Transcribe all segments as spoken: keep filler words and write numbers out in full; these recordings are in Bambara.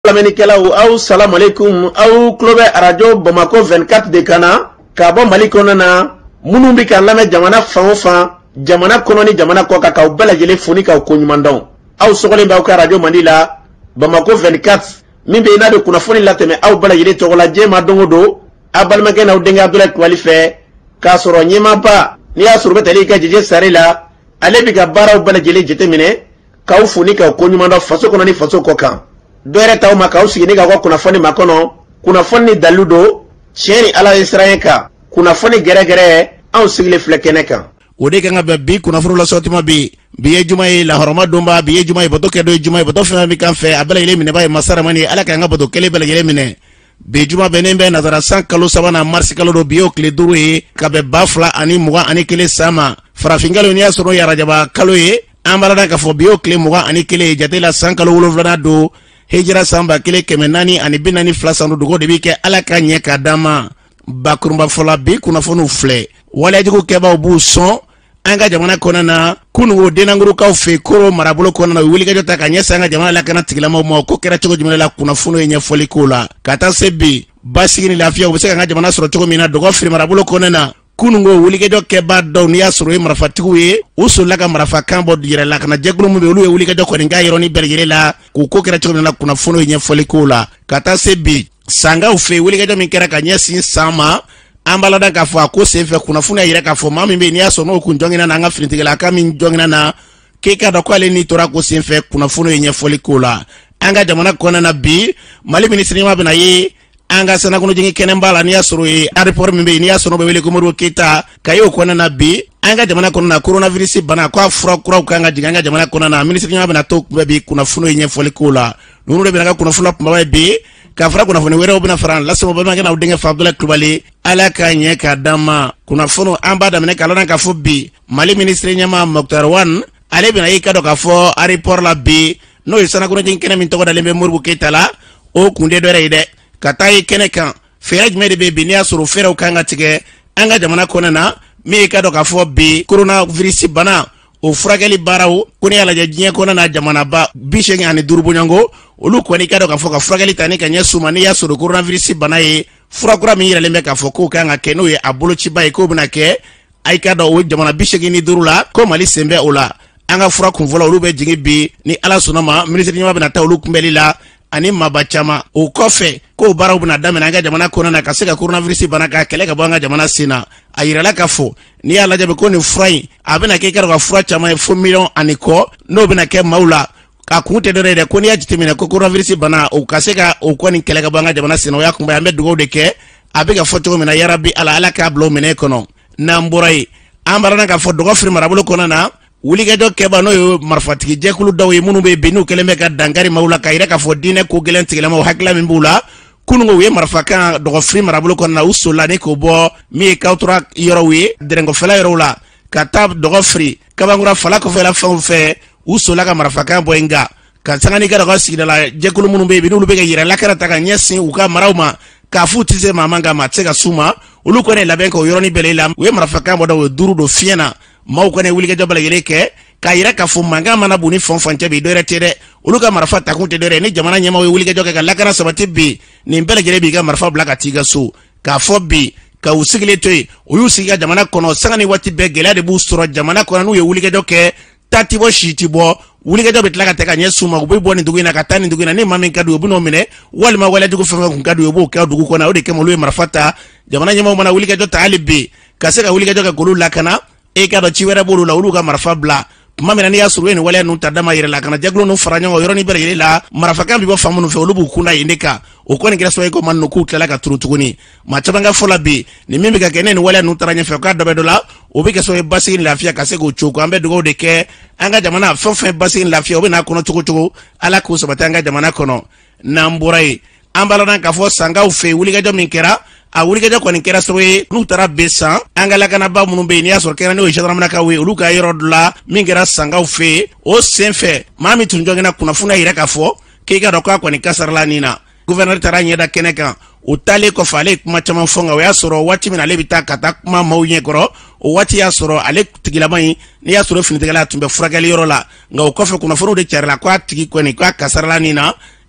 Lamenikelaw aw salam alaikum aw klobe radio Bamako vingt-quatre de Kana ka bɔ Mali kɔnɔ na minnu bi ka lamɛ jamana fan o fan jamana kɔnɔ ni jamana kɔ ka kaw bɛɛ lajɛlen foni kaw ko ɲuman dɔn aw sɔgɔlen b'aw ka radio Mandi la Bamako vingt-quatre min bɛ yen n'a bɛ kunnafoni latɛmɛ aw bɛɛ lajɛlen tɔgɔ la diɲɛ ma don o don a balimakɛ n'aw denkɛ Abdulaye Kulibali fɛ k'a sɔrɔ ɲɛmaaba n'i y'a sɔrɔ bɛ tali ka jɛjɛ sari la ale bi ka baaraw bɛɛ lajɛlen jateminɛ k'aw foni kaw ko ɲuman dɔn faso kɔnɔ ni faso kɔ kan dɔɛrɛ taw ma k'aw sigi ni ka bɔ kunnafoni ma kɔnɔ kunnafoni ni dalu do tiɲɛ ni ala ye siran kan kunnafoni gɛrɛgɛrɛ anw sigilen filɛ kɛnɛ kan o de kan ka bɛn bi kunnafoni lasɔtima bi bi ye juma ye lahɔrɔma donba bi ye juma ye bato kɛ do ye juma ye bato fɛn min kan fɛ a bɛɛ lajɛlen minɛba ye masaramani ala k'an ka bato kelen bɛɛ lajɛlen minɛ bi juma bɛnnen bɛ nazara san kalo sabanan marisi kalo do bi y'o tile duuru ye ka bɛn ba fila ani mugan ani kelen san ma farafinkalo n'i y'a sɔrɔ yarajaba kalo ye an b'a la k'a fɔ bi y'o tile mugan ani kelen ye jate la san kalo wolonwulanan don hijira sanba kelen kɛmɛ naani ani bi naani fila san dugu de bi kɛ ala ka ɲɛ ka d'a ma bakurunba fɔla bi kunnafoniw filɛ waleyajugu kɛbaaw b'u sɔn an ka jamana kɔnɔ na kunungo denangurukaw fɛ koro marabolo kɔnɔ na u wulikajɔ ta ka ɲɛsin an ka jamana lakana tigilamaw ma ko kɛra cogo jumɛn la kunnafoniw ye ɲɛfɔli k'o la ka taa se bi basigi ni lafiya u bɛ se ka an ka jamana sɔrɔ cogo min na dɔgɔ fili marabolo kɔnɔ na kunungo wulikajɔ kɛbaa dɔw n'i y'a sɔrɔ ye marafatigiw ye u solila ka marafakan bɔ yɛrɛ la kana jɛkulu min bɛ olu ye wulikajɔ kɔni k'a yɔrɔni bɛɛ lajɛlen la k'u ko kɛra cogo min na kunnafoniw ye ɲɛfɔli k'o la ka taa se bi sangaw fɛ wulikajɔ min kɛra ka ɲɛsin san ma an b'a lada k'a fɔ a ko senfɛ kunnafoni y'a yɛrɛ k'a fɔ maa min bɛ yen n'i y'a sɔrɔ n'o kun jɔngina na an ka finitigilaka min jɔngina na k'e k'a dɔn ko ale n'i tora ko senfɛ kunnafoni ye ɲɛfɔli k'o la an ka jamana kɔnɔna na bi Mali minisiri ɲɛma bɛna ye an ka sanakunujigi kɛnɛba la n'i y'a sɔrɔ ye aéroport min bɛ yen n'i y'a sɔrɔ bɛ wele ko Modibo Keyita ka y'o kɔnɔna na bi an ka jamana kɔnɔna na coronavirus bana k'a fura kuraw kan ka jigin an ka jamana kɔnɔna na minisiri ɲɛma bɛna to kunbɛ bi kunnafoni ye ɲɛfɔli k'o la ninnu de bɛna ka kunnafoni kunbaba ye bi k'a fara kunnafoni wɛrɛw bɛna fara lasemo balimakɛ n'aw denkɛ Abdulaye Kulibali ala ka ɲɛ ka d'an ma kunnafoni an b'a daminɛ k'a lɔn k'a fɔ bi Mali minisiri ɲɛma Moktar Wane ale bɛna y'i ka dɔn k'a fɔ aéroport la bi n'o ye sanakunujigi kɛnɛ min tɔgɔ dalen bɛ Modibo Keyita la o kun de dɔ yɛrɛ ye dɛ ka taa ye kɛnɛ kan fɛɛrɛ jumɛn de bɛ bi n'i y'a sɔrɔ fɛɛrɛw kan ka tigɛ an ka jamana kɔnɔ na min ye ka dɔn k'a fɔ bi coronavirus bana o furakɛli baaraw ko n'i y'a lajɛ diɲɛ kɔnɔ na jamanaba bi seegin ani duuru bɔɲɔngo olu kɔni ka dɔn k'a fɔ ka furakɛli ta ni ka ɲɛ suma n'i y'a sɔrɔ coronavirus bana ye furakura min yɛrɛlen bɛ k'a fɔ k'o kan ka kɛ n'o ye a bolociba ye k'o bɛna kɛ a ka dɔn o jamana bi seegin ni duuru la ko Mali sen bɛ o la an ka fura kunfɔlɔ olu bɛ jigin bi ni ala sɔnna ma minisiri ɲɛma bɛna taa olu kunbɛli la ani maba caman o kɔfɛ k'o baaraw bɛna daminɛ an ka jamana kɔnɔ na ka se ka coronavirus bana ka kɛlɛ ka bɔ an ka jamana sen na a yirala k'a fɔ n'i y'a lajɛ ko nin fura in a bɛna kɛ ka fura caman ye fo miliyɔn ani kɔ n'o bɛna kɛ maaw la a kun tɛ dɔ ye dɛ ko n'i y'a jateminɛ ko coronavirus bana o ka se ka o kɔni kɛlɛ ka bɔ an ka jamana sen na o y'a kunbɛ an bɛ dugawu de kɛ a bɛ ka fɔ cogo min na yarabi ala ala k'a bila o minɛ kɔnɔ n'an bɔra yen an b'a k'a fɔ dɔgɔ fili marabolo kɔnɔ na wulikajɔ kɛba n'o ye marifatigi jɛkulu dɔw ye minnu bɛ bin n'u kɛlen bɛ ka dankari maaw la ka yɛrɛ k'a fɔ diinɛ ko gɛlɛn tigilamaw hakilila min b'u la kunungo u ye marifakan dɔgɔfiri marabolo kɔnɔ na u sola ni k'o bɔ min ye kawtura yɔrɔw ye dɛrɛngɔfɛla yɔrɔw la ka taa dɔgɔfiri kabankura fala kɔfɛla fɛnw fɛ u sola ka marifakan bɔ yen nka ka sanga ni ka dɔgɔ sigida la jɛkulu minnu bɛ yen n'olu bɛ ka yɛrɛ lakana ta ka ɲɛsin u ka maraw ma k'a f'u tɛ se maa man kan ma a tɛ se ka s'u ma olu kɔni labɛn k'o yɔrɔnin bɛɛ la u ye marifakan bɔ dɔ o ye duuru don fiɲɛ na maaw kɔni wulikajɔ bɛɛ lajɛlen kɛ k'a yira k'a fɔ mankan mana bon ni fɛn fɛn cɛ bi dɔwɛrɛ tɛ dɛ olu ka marifa takun tɛ dɔwɛrɛ ni jamana ɲɛmaaw ye wulikajɔ kɛ ka lakana sabati bi nin bɛɛ lajɛlen b'i ka marifa bila ka t'i ka so k'a fɔ bi ka u sigilen to yen u y'u sigi ka jamana kɔnɔ sanga ni waati bɛɛ gɛlɛya de b'u sɔrɔ jamana kɔnɔ n'u ye wulikajɔ kɛ taa ti bɔ si ti bɔ wulikajɔ bɛ tila ka tɛ ka ɲɛ s'u ma u bɛ bɔ nin dugu in na ka taa nin dugu in na ni maa min ka d'u ye u bɛ n'o minɛ walima waleyajugu fɛn fɛn kun ka d'u ye u b'o kɛ dugu kɔnɔ o de kama olu ye marifa ta jamana ɲɛmaaw mana wulikajɔ ta hali bi ka se ka wulikajɔ kɛ k'olu lakana e ka dɔn ci wɛrɛ b'olu la olu ka marifa bila tuma min na n'i y'a sɔrɔ u ye nin waleya ninnu ta dama yɛrɛ la ka na jɛkulu ninnu fara ɲɔgɔn kan yɔrɔnin bɛɛ lajɛlen la marifakan bɛ bɔ fan minnu fɛ olu b'u kun da yen de kan o kɔni kɛra sababu ye ko man k'u tilala ka turu tuguni maa caman ka fɔ la bi nin min bɛ ka kɛ ne nin waleya ninnu taara ɲɛfɛ o k'a dɔ bɛ dɔ la o bɛ kɛ sababu ye basigi ni lafiya ka se k'o cogo an bɛ dugawu de kɛ an ka jamana fɛn fɛn basigi ni lafiya o bɛ n'a kɔnɔ cogo cogo ala k'o sabati an ka jamana kɔnɔ n'an bɔra yen an b'a la k'a fɔ sangaw fɛ wulikajɔ min kɛra a wulikajɔ kɔni kɛra sababu ye n'u taara bɛn san an ka lakanaba minnu bɛ yen n'i y'a sɔrɔ kɛra n'o ye gendarmerie ye olu ka yɔrɔ dɔ la min kɛra sangaw fɛ yen o sen fɛ maa min tun jɔngina kunnafoni yɛrɛ k'a fɔ k'e ka dɔn k'a kɔni kasarala nin na gouverneur taara ɲɛda kɛnɛ kan o taalen kɔfɛ ale ye kuma caman fɔ nka o y'a sɔrɔ waati min ale bɛ taa ka taa kuma maaw ɲɛkɔrɔ o waati y'a sɔrɔ ale tigilama in n'i y'a sɔrɔ finitigɛla tun bɛ furakɛli yɔrɔ la nka o kɔfɛ kunnafoniw de carila k'a tigi kɔni k'a kasarala nin na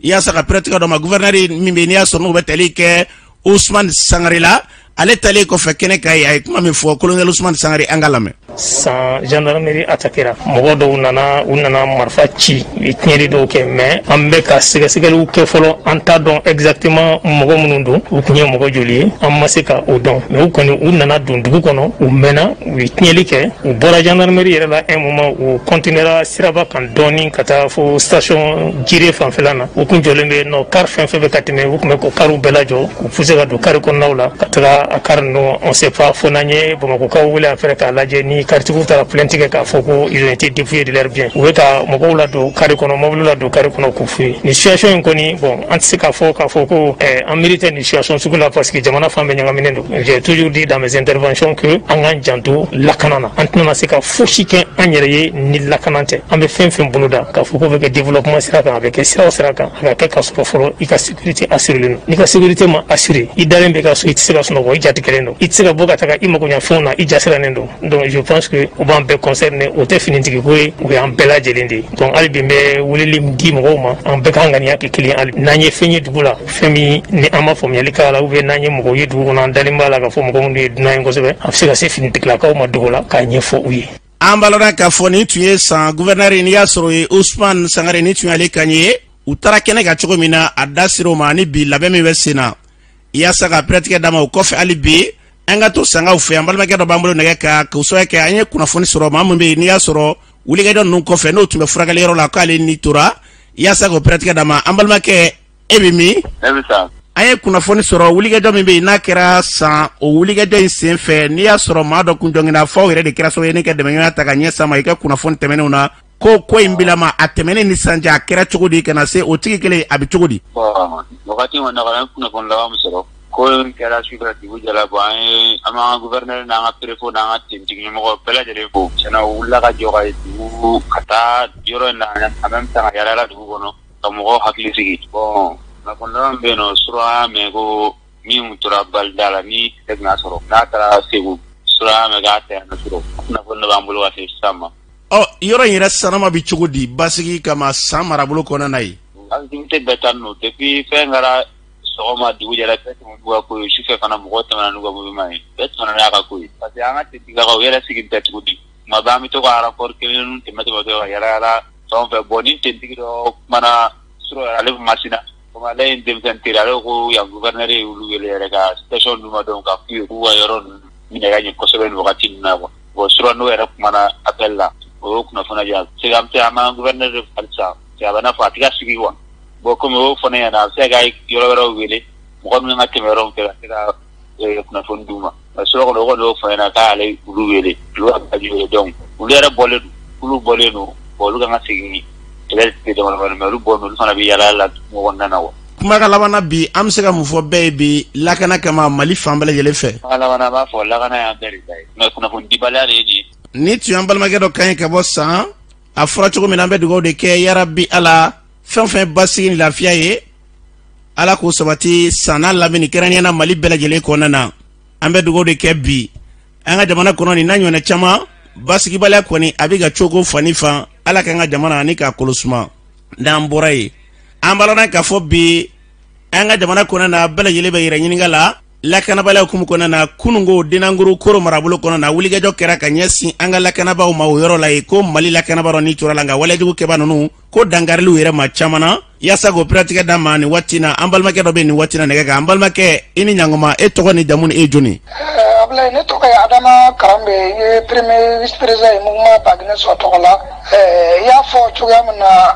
yasa ka pratique do ma gouverneur min be ni ya sonu be tali ke Ousmane Sangare la ale tali ko fe kene kay ay kuma mi fo colonel Ousmane Sangare angalame sans gendarmerie attaquera mogo do nana unana marfa ci itnyeri do ke mais ambe ka siga sigalu ke folo anta don exactement mogo munundu ukunye mogo joli amasika o don mais ukoni unana don dugu kono u mena itnyeli ke u bora gendarmerie era la un moment u continuera siraba kan doni kata fo station jire fanfelana ukun jolembe no car fin fe be katime ukme ko karu belajo u fusega do kar ko nawla kata akar no on sait pas fonanye bo ko ka wala affaire ka laje ni quartier ta plainte ka foko ils ont été dépouillés de leurs biens weta moko la do kare kono mobile la do kare kono ku fi ni situation koni bon anti ka foko ka foko eh en militaire ni situation sur la parce que jamana fambe nyanga minendo j'ai toujours dit dans mes interventions que angan janto lakanana antuna se ka foshike anyere ni lakanante ambe fen fen bunuda ka foko avec développement siraka avec sira siraka avec ka so foro ika sécurité assurée ni ka sécurité ma assurée idalembe ka so itira so no ijati kelendo itira boga taka imako nya fona ijasira nendo donc je pense que on va be concerner au te fini tigi ko we en bela jelindi donc albi me wulili di mo ma en be kanga ni ak client al nanye fenye dugula femi ni ama fo mi kala ube nanye mo ko yidu ko nan dalimba la ka fo mo ko ndi nanye ko sebe afsika se fini tikla ka ma dugula ka nye fo uyi ambalona ka fo ni tuye sans gouverneur ni yasro Ousmane Sangare ni tuye ale kanye utara kene ga chogo mina adasiro mani bi labe mi wesina yasa ka pratique dama ko fe alibi anga to sanga ufe ambalma ke do bambulo nege ka kuso ke anye kuna foni soro mambe ni ya soro wuli ga don nun ko fe no tume furaga lero la kale ni tura yasa ko pratique dama ambalma ke ebimi ebisa anye kuna foni soro wuli ga do mbe na kera sa o wuli ga do sen fe ni ya soro ma do kunjongina fo ire de kera so yene ke de menyo ataka nye sama ike kuna foni temene una ko ko imbila ma atemene ni sanja kera chugudi kana se o tiki kele abi chugudi ba wakati wana kana kuna foni la musoro ko kera shukra ti bujala ba ama gouverneur na nga prefo na nga tinti mo pela jere ko chana ulla ka joga du kata joro na amam ta yala la du gono to mo hakli sigi bon na kon la beno sura me go mi mutura baldala ni tegna soro na tara segu sura me ga ta na soro na kon na bambulo wa se sama oh yoro yira sanama bi chugudi basigi kama samara bulo kona nai activité betano depuis fengara soma di wujala pete mo duwa ko shufe kana mo gota na nugo mo mai pete na ka ko parce que anga tiga ko yela sigin pete gudi ma ba mi to ko rapport ke nun te mate bo do yala la son fe boni te tigido mana suro ale masina ko ma le indem sentira ko ya gouverneur e ulu yele ka station numa do ka fi ko wa yoron mi ne ganyi ko seben wakati na ko bo suro no era mana appel la o kuna fona ja se am te ama gouverneur de falsa se abana fatiga sigi wa bo ko mo fona ya na se ga yoro yoro wele mo ko mi ngati mero ke la e kuna fon duma so ko ko do fona ka ale ulu wele lu ka ju don ulu era bole ulu bole no bolu ga sigi ele te do ma ma lu bonu sona bi yala la mo wonna na wo kuma ka labana bi am se ka mu fo baby lakana kama mali fambale yele fe ala wana ba fo lakana ya beri dai no kuna fon di balare ni ni tu ambal magedo kan ka bo sa afra chugo mi nambe dugo de ke ya rabbi ala fen fen basi ni lafiya ye ala ko sabati sana labini kerani na mali bela jele ko nana ambe dugo de ke bi anga jamana kono ni nanyo na chama basi bala ko ni abiga chugo fanifa ala ka nga jamana ni ka kolusuma ndamborai ambalona ka fo bi anga jamana kono na bela jele be yira nyingala lakana bala kum kono na kunungo dinanguru koro marabulo kono na wuliga jokera ka nyesi anga lakana ba ma yoro la ko mali lakana baro ni turala nga wala jugo ke banunu ko dangarlu yere ma chamana yasa go pratique da mani watina ambal make do be ni watina ne ga ambal make ini nyangoma e to ni jamun e joni abla ne to kay adama karambe ye premier vice president mugma bagne so to la ya fo chuga na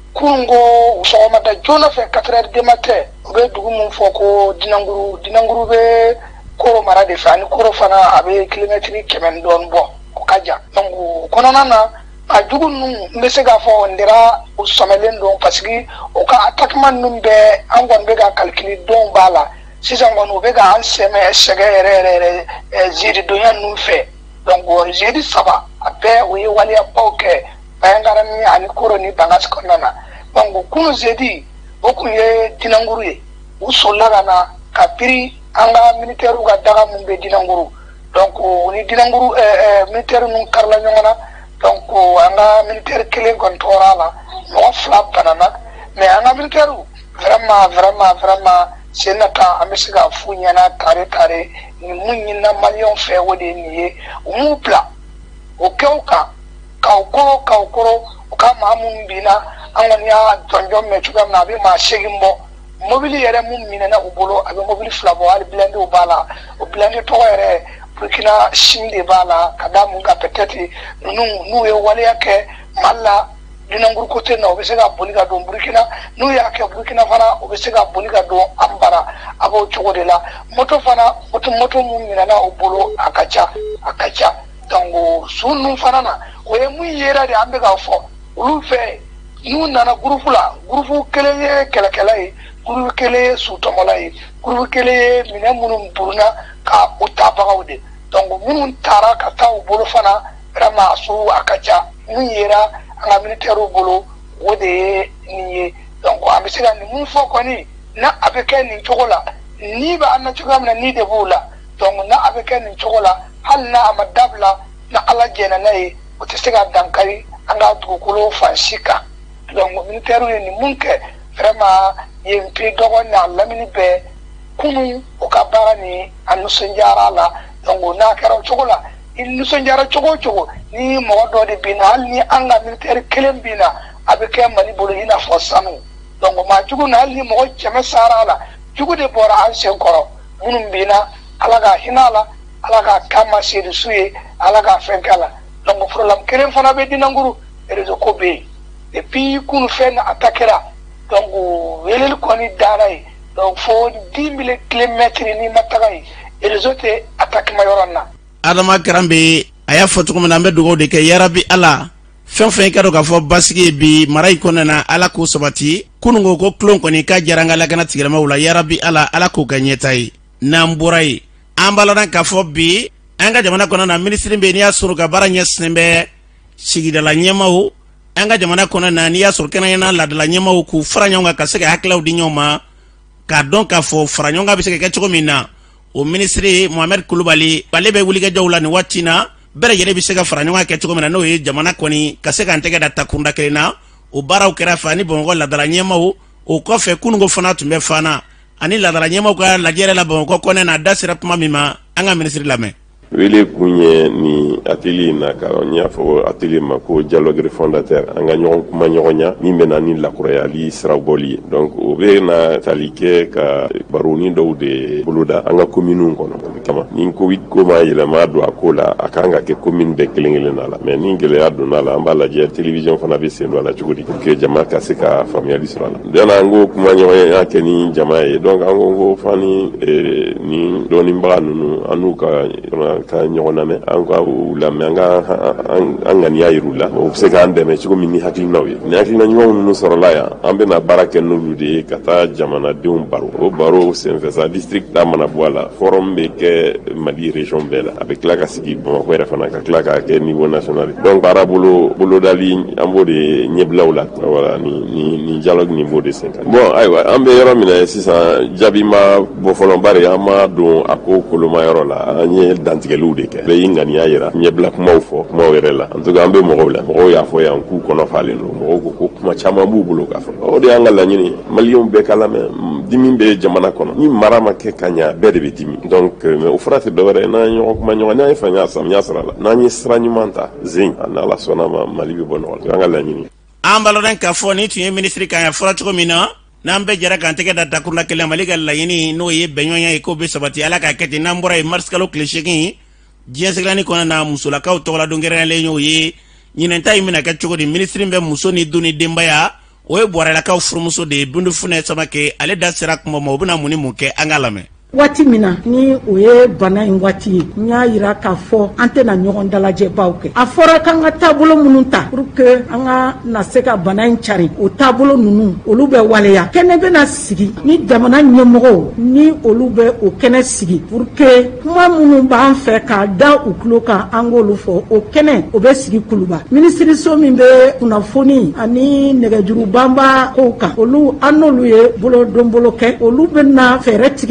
kungo usoma da jona fe quatre heures du matin be dugu mun fo ko dinanguru dinanguru be ko mara de fani ko fana abe kilometri kemen don bo ko kaja nangu kono nana a dugu nun mbese ga fo ndira usomelen don parce que o ka attaquement num be angon be ga calculer don bala sisan gono be ga an seme sege re re ziri do yan num fe donc ziri saba abe wi wali apoke bayangara ni ani koro ni bangas konana bangu kunu zedi boku ye dinanguru ye usola na kapiri anga militaire ga daga mumbe dinanguru donc ni dinanguru eh, eh militaire nun karla nyongana donc anga militaire kelen kontora la no flap kanana mais anga militaire vraiment vraiment vraiment c'est nata amesiga funyana tare tare ni munyina malion fe wode niye umupla okeuka kaukoro kaukoro kama mumbina angania tonjo mechuga na be ma shegimbo mobili yere mummina na ubolo abe mobili flabo al blende ubala o blende to yere Burkina shinde bala kadamu ga peteti nu nu e wale yake malla dinangur kote na obesega boliga do Burkina nu yake Burkina fana obesega boliga do ambara abo chogodela moto fana moto moto mummina na ubolo akacha akacha tango sunu fana na we mu yera de ambe ga fo ulu fe nu nana grupu la grupu kele kele kele grupu kele su tomola grupu kele mina munum buruna ka utabawde donc munun tara ka taw bolo fana rama su akacha mu yera anga militaire bolo wode ni donc amisira ni mun fo koni na abeke ni chokola ni ba na chogamna ni de bula donc na abeke ni chokola hal na amadabla na ala jena nay otisiga dankari anga dugukolo fansika donc militaire ni munke vraiment yempi dogo na lamini be kunu okabara ni anusunjara la donc na karo chokola il nusunjara chogo chogo ni modo de binal ni anga militaire kelem bina abeke mali bolo ina fosanu donc ma jugu na ni mo cheme sara la jugu de bora an sen koro munum bina alaga hinala alaga kama sidi suye alaga fenkala donc problème kelem fana be dinanguru rezo ko be et puis kunu fen atakera donc welel koni daray donc fo dix mille kilomètres ni matagai rezo te attaque mayoronna adama karambe aya fotuko mena dugo de ke yarabi ala fen fen ka do ka fo basigi bi maray konana ala ko sabati kunungo ko klon koni ka jaranga la kana tigirama wala yarabi ala ala ko ganyetai namburai ambala ka fo bi anga jamana konana ministre be niya suru ka baranya snembe sigida la nyemawo anga jamana konana niya suru kana yana la la nyemawo ku franyonga ka sega haklaw di nyoma ka don ka fo franyonga bi sega ka chiko mina o ministre Mohamed Koulibaly balebe wuliga jawla ni watina bere yere bi sega franyonga ka chiko mina no ye jamana koni ka sega antega da takunda kelena o baraw kera fani bongo la la nyemawo o ko fe kunungo fana tumbe fana ani la la nyemawo ka la jere la bongo kone na dasira tuma mima anga ministre lame wele kunye ni atelier na ka nya fo atelier mako dialogue fondateur anga nyon kuma nyonya ni mena ni la koreali sraboli donc o be na talike ka baroni do de buluda anga commune kono kama ni ko wit ko ma yele ma do akola akanga ke commune be kelengele na la mais ni ngele adu na la ambala je television fana be se do la chugudi ke jama ka se ka familialiste la dana ngo kuma nyonya ke ni jama e donc ango ngo fani e, ni doni mba nunu anuka ka nyona me anga la menga anga ni ayirula o se ga ande me chiko mini hakili nawe ni hakili na nyo no sorola ya ambe na barake no lude kata jamana de un baro o baro se mfesa district da mana boala forum be ke mali region bela avec la kasiki bon ko refana ka klaka ke niveau national donc barabolo bolo dali ambode nyeblawla wala ni ni ni dialogue niveau de cinq bon aywa ambe yoro mina sisa jabima bo folon bare ama do ako koloma yoro la anye dantigelu be ingani ayira nye black mawfo mawerela antuga ambe mo wala mo ya fo ya ku kono fale no mo ko kuma chama bubulo ka fo o de angala nyini malion be kala me dimin be jamana kono ni marama ke kanya be de bitimi donc me o frate do wala na nyo kuma nyo na ifanya sam nyasra la na nyi sranyumanta zin na la sona ma malibi bono angala nyini ambalo den ka fo ni tu ministre kan ya fora chiko mina nambe jara kan tege da takurna kele maliga la yini no ye benyonya e ko be sabati ala ka keti nambura e marskalo klishiki jienseglani kona na musula ka utola dongere le nyo ye nyinenta imina ka choko di ministre mbe muso ni duni dembaya o e bora la ka furumuso de bundu fune samake ale da sirak mo mo buna muni muke angalame wati mina ni oye bana in wati nya yira ka fo ante na nyogon dalaje bawke afora kanga tabulo mununta pour que anga na seka bana in chari o tabulo nunu olube waleya kene be na sigi ni jamana nyemogo ni olube o kene sigi pour que kuma munu ba anfe ka da uklo ka angolu fo o kene o be sigi kuluba ministre so min be kuna foni ani negejuru bamba ko ka olu anolu ye bolo dombolo ke olube na feretike pour que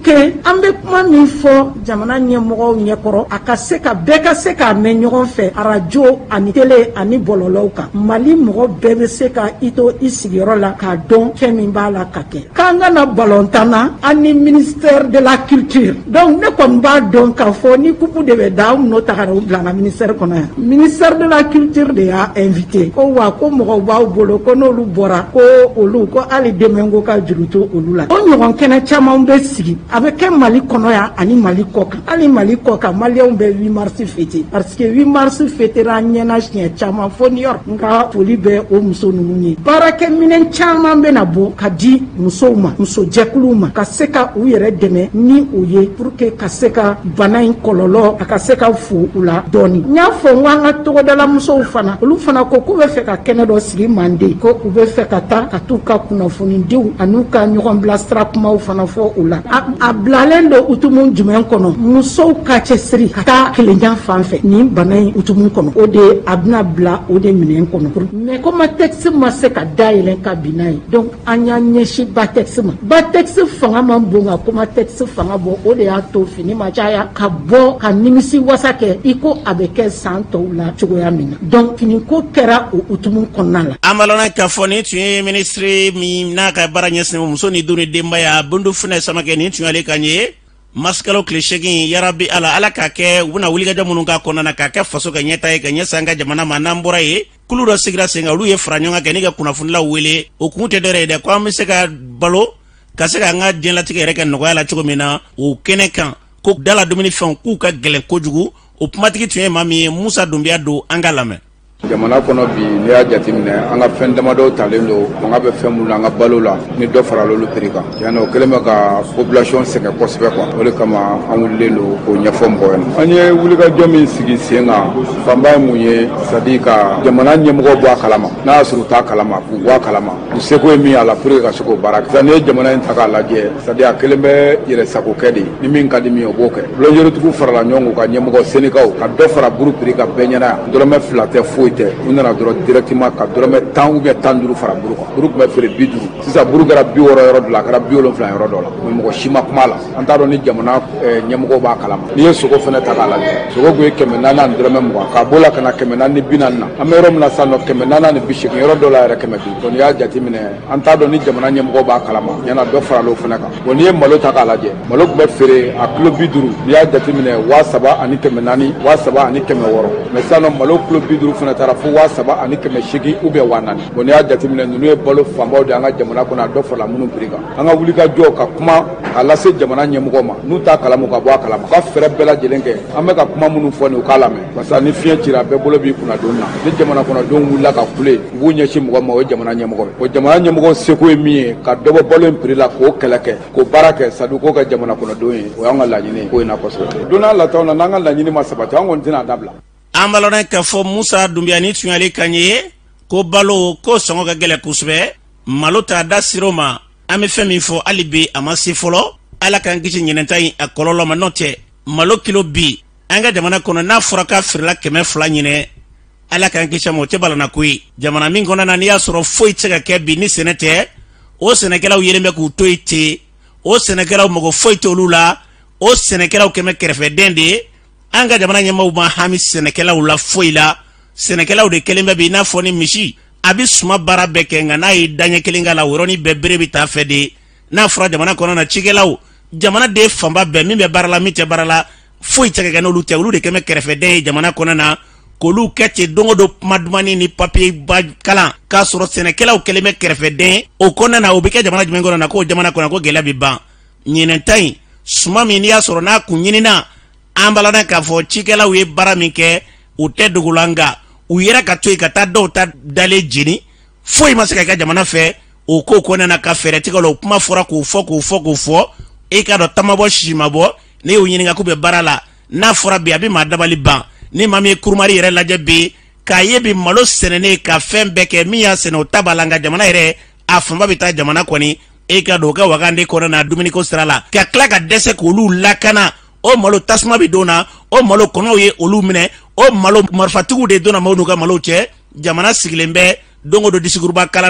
que an bɛ kuma min fɔ jamana ɲɛmɔgɔw ɲɛkɔrɔ a ka se ka bɛɛ ka se k'a mɛn ɲɔgɔn fɛ arajo ani tele ani bɔlɔlɔw kan mali mɔgɔ bɛɛ bɛ se ka i to i sigiyɔrɔ la k'a dɔn fɛn min b'a la ka kɛ k'an ka na balontan na ani ministère de la culture donc ne kɔni b'a dɔn k'a fɔ ni kupu de bɛ da anw n'o tagara u bila n ka ministère kɔnɔ yan ministère de la culture de y'a invité ko wa ko mɔgɔw b'aw bolo ko n'olu bɔra ko olu ko hali dɛmɛ ko ka juru to olu la o ɲɔgɔn kɛnɛ caman bɛ sigi a bɛ kɛ mali kɔnɔ yan ani mali kɔ kan hali mali kɔ kan maliyɛnw bɛ huit mars fêter parce que huit mars fêtera an ɲɛna siɲɛ caman fo New York nka foli bɛ o muso ninnu ye baarakɛminɛn caman bɛna bɔ ka di musow ma musojɛkuluw ma ka se ka u yɛrɛ dɛmɛ ni o ye pour que ka se ka bana in kɔlɔlɔ a ka se ka fo u la dɔɔni n y'a fɔ n ko an ka togodala musow fana olu fana ko k'u bɛ fɛ ka kɛnɛ dɔ sigi mande ko u bɛ fɛ ka taa ka t'u ka kunnafonidenw an'u ka ɲɔgɔn bilasira kumaw fana fɔ u la a bilalen don utumu jumɛn kɔnɔ musow ka cɛsiri ka taa kelenya fan fɛ nin bana in utumu kɔnɔ o de a bɛna bila o de minɛn kɔnɔ mais comme texte ma se ka dayɛlɛ ka bin n'a ye donc an y'an ɲɛsin ba texte ma ba texte fanga man bon nka kuma texte fanga bɔ o de y'a to fini ma caya ka bɔ ka nimisi wasa kɛ i ko a bɛ kɛ san tɔw la cogoya min na donc fini ko kɛra o utumu kɔnɔna la an balona k'a fɔ nin tun ye ministre min n'a ka baara ɲɛsinnen muso ni du ni denbaya bundu funɛ samakɛ nin tun y'ale kan ye maskalo tile seegin yarabi ala ala k'a kɛ u bɛna wulikajɔ minnu k'a kɔnɔna na k'a kɛ faso ka ɲɛta ye ka ɲɛsin an ka jamana ma n'an bɔra ye kulu dɔ sigira sen kan olu ye fara ɲɔgɔn kan kɛ ni ka kunnafonilaw wele o kun tɛ dɔwɛrɛ ye dɛ ko an bɛ se ka balo ka se ka an ka diɲɛlatigɛ yɛrɛ kɛ nɔgɔya la cogo min na o kɛnɛ kan ko dala dumunifɛnw k'u ka gɛlɛn kojugu o kumatigi tun ye maa min ye Musa Dunbiya don an ka lamɛn jamana kɔnɔ bi n'i y'a jateminɛ an ka fɛn damadɔw talen don fanga bɛ fɛn minnu na an ka balo la ni dɔ farala olu prix kan yanni o kɛlen bɛ ka population sɛgɛn kosɛbɛ quoi o de kama an wulilen don k'o ɲɛfɔ mɔgɔw ɲɛna an ye wulikajɔ min sigi sen kan fanba ye mun ye c'est à dire ka jamana ɲɛmɔgɔ bɔ a kalama n'a y'a sɔrɔ u t'a kalama k'u bɔ a kalama u seko ye min a la pour que ka se k'o baara kɛ n'i ye jamana in ta k'a lajɛ c'est à dire a kelen bɛ yɛrɛ sago kɛ de ni min ka di min ye o b'o kɛ boulangerie farala ɲɔgɔn kan ka ɲɛmɔgɔ syndicat ka dɔ fara buru prix kan bɛɛ ɲɛna yan dɔrɔmɛ fila tɛ foyi tɛ u nana dɔrɔn directement ka dɔrɔmɛ tan ou bien tan duuru fara buru kan buru tun bɛ feere bi duuru sisan buru kɛra bi wɔɔrɔ yɔrɔ dɔ la a kɛra bi wolonfila yɔrɔ dɔ la mais mɔgɔ si ma kuma la an t'a dɔn ni jamana ɲɛmɔgɔw b'a kalama n'i ye sogo fana ta k'a lajɛ sogo kun ye kɛmɛ naani ani dɔrɔmɛ mugan k'a bɔ la ka na kɛmɛ naani ni bi naani na an bɛ yɔrɔ min na sisan nɔ kɛmɛ naani ani bi seegin yɔrɔ dɔ la yɛrɛ kɛmɛ duuru donc n'i y'a jateminɛ an t'a dɔn ni jamana ɲɛmɔgɔw b'a kalama ɲɛna dɔ farala o fana kan bon n'i ye malo ta k'a lajɛ malo tun bɛ feere a kilo bi duuru n'i y'a jateminɛ waa saba ani kɛmɛ naani waa saba ani kɛmɛ wɔɔrɔ mais sisan nɔ malo kilo bi duuru fana taara fo waa saba ani kɛmɛ seegin ou bien waa naani bon n'i y'a jateminɛ ninnu ye balo fanbaw de an ka jamana kɔnɔ a dɔ farala minnu prix kan an ka wulikajɔ ka kuma k'a lase jamana ɲɛmɔgɔw ma n'u t'a kalamu ka bɔ a kalama u ka fɛɛrɛ bɛɛ lajɛlen kɛ an bɛ ka kuma minnu fɔ nin u k'a lamɛn parce que ni fiɲɛ cira bɛɛ bolo b'i kunna don na ni jamana kɔnɔdenw wulila ka kule u b'u ɲɛsin mɔgɔ ma o ye jamana ɲɛmɔgɔ ye o jamana ɲɛmɔgɔ seko ye min ye ka dɔ bɔ balo in prix la k'o kɛlɛ kɛ k'o baara kɛ c'est à dire k'o kɛ jamana kɔnɔdenw ye o y'an ka laɲini ye ko in na kosɛbɛ don n'a nataw la n'an ka laɲini ma sabati an kɔni tɛna dabila an balona k'a fɔ Musa Dunbiya ni tun y'ale kan ye ko balo ko sɔngɔ ka gɛlɛn kosɛbɛ malo t'a da siro ma an bɛ fɛn min fɔ hali bi a ma se fɔlɔ ala k'an kisi ɲinɛta in a kɔlɔlɔ ma n'o tɛ malo kilo bi an ka jamana kɔnɔ n'a fɔra k'a feerela kɛmɛ fila ɲinɛ ala k'an kisi ma o tɛ balana ko ye jamana min kɔnɔ na n'i y'a sɔrɔ foyi tɛ se ka kɛ bi ni sɛnɛ tɛ o sɛnɛkɛlaw yelen bɛ k'u to yen ten o sɛnɛkɛlaw mɔgɔ foyi tɛ olu la o sɛnɛkɛlaw kɛmɛ kɛrɛfɛden de ye an ka jamana ɲɛmaaw ma hami sɛnɛkɛlaw la foyi la sɛnɛkɛlaw de kelen bɛ bi i n'a fɔ ni misi a bɛ suma baara bɛɛ kɛ nka n'a ye daɲɛ kelen k'a la o yɔrɔnin bɛɛ bere bɛ taa fɛ de n'a fɔra jamana kɔnɔ na cikɛlaw jamana de fanba bɛɛ min bɛ baara la min tɛ baara la foyi tɛ ka kɛ n'olu tɛ olu de kɛmɛ kɛrɛfɛden ye jamana kɔnɔ na k'olu kɛ ten don o don kuma dumani ni papiye ba kalan k'a sɔrɔ sɛnɛkɛlaw kelen bɛ kɛrɛfɛden o kɔnɔna na o bɛ kɛ jamana jumɛn kɔnɔ na k'o jamana kɔnɔ ko gɛlɛya bɛ ban ɲinɛta in suma min n'i y'a sɔrɔ n'a kun ɲinina an balana k'a fɔ cikɛlaw ye baara min kɛ u tɛ dogo la nka u yɛrɛ ka to yen ka taa dɔw ta dalen jeni foyi ma se ka kɛ jamana fɛ o ko kɔnɔna na ka fɛɛrɛ tigɛ la o kuma fɔra k'o fɔ k'o fɔ k'o fɔ e k'a dɔn tamabɔ sisi ma bɔ ne y'o ɲininka k'u bɛ baara la n'a fɔra bi a bɛ maa dabali ban ni maa min ye kurumari yɛrɛ lajɛ bi k'a ye bi malo sɛnɛnen ka fɛn bɛɛ kɛ min y'a sɛnɛ o ta b'a la nka jamana yɛrɛ a fanba bɛ taa jamana kɔni e k'a dɔn o ka wagande kɔnɔ na dumuniko sira la ka tila ka dɛsɛ k'olu lakana o malo tasuma bɛ don na o malo kɔnɔw ye olu minɛ o malo marifatigiw de donna maaw n'u ka malo cɛ jamana sigilen bɛ don o don disikuruba kalan na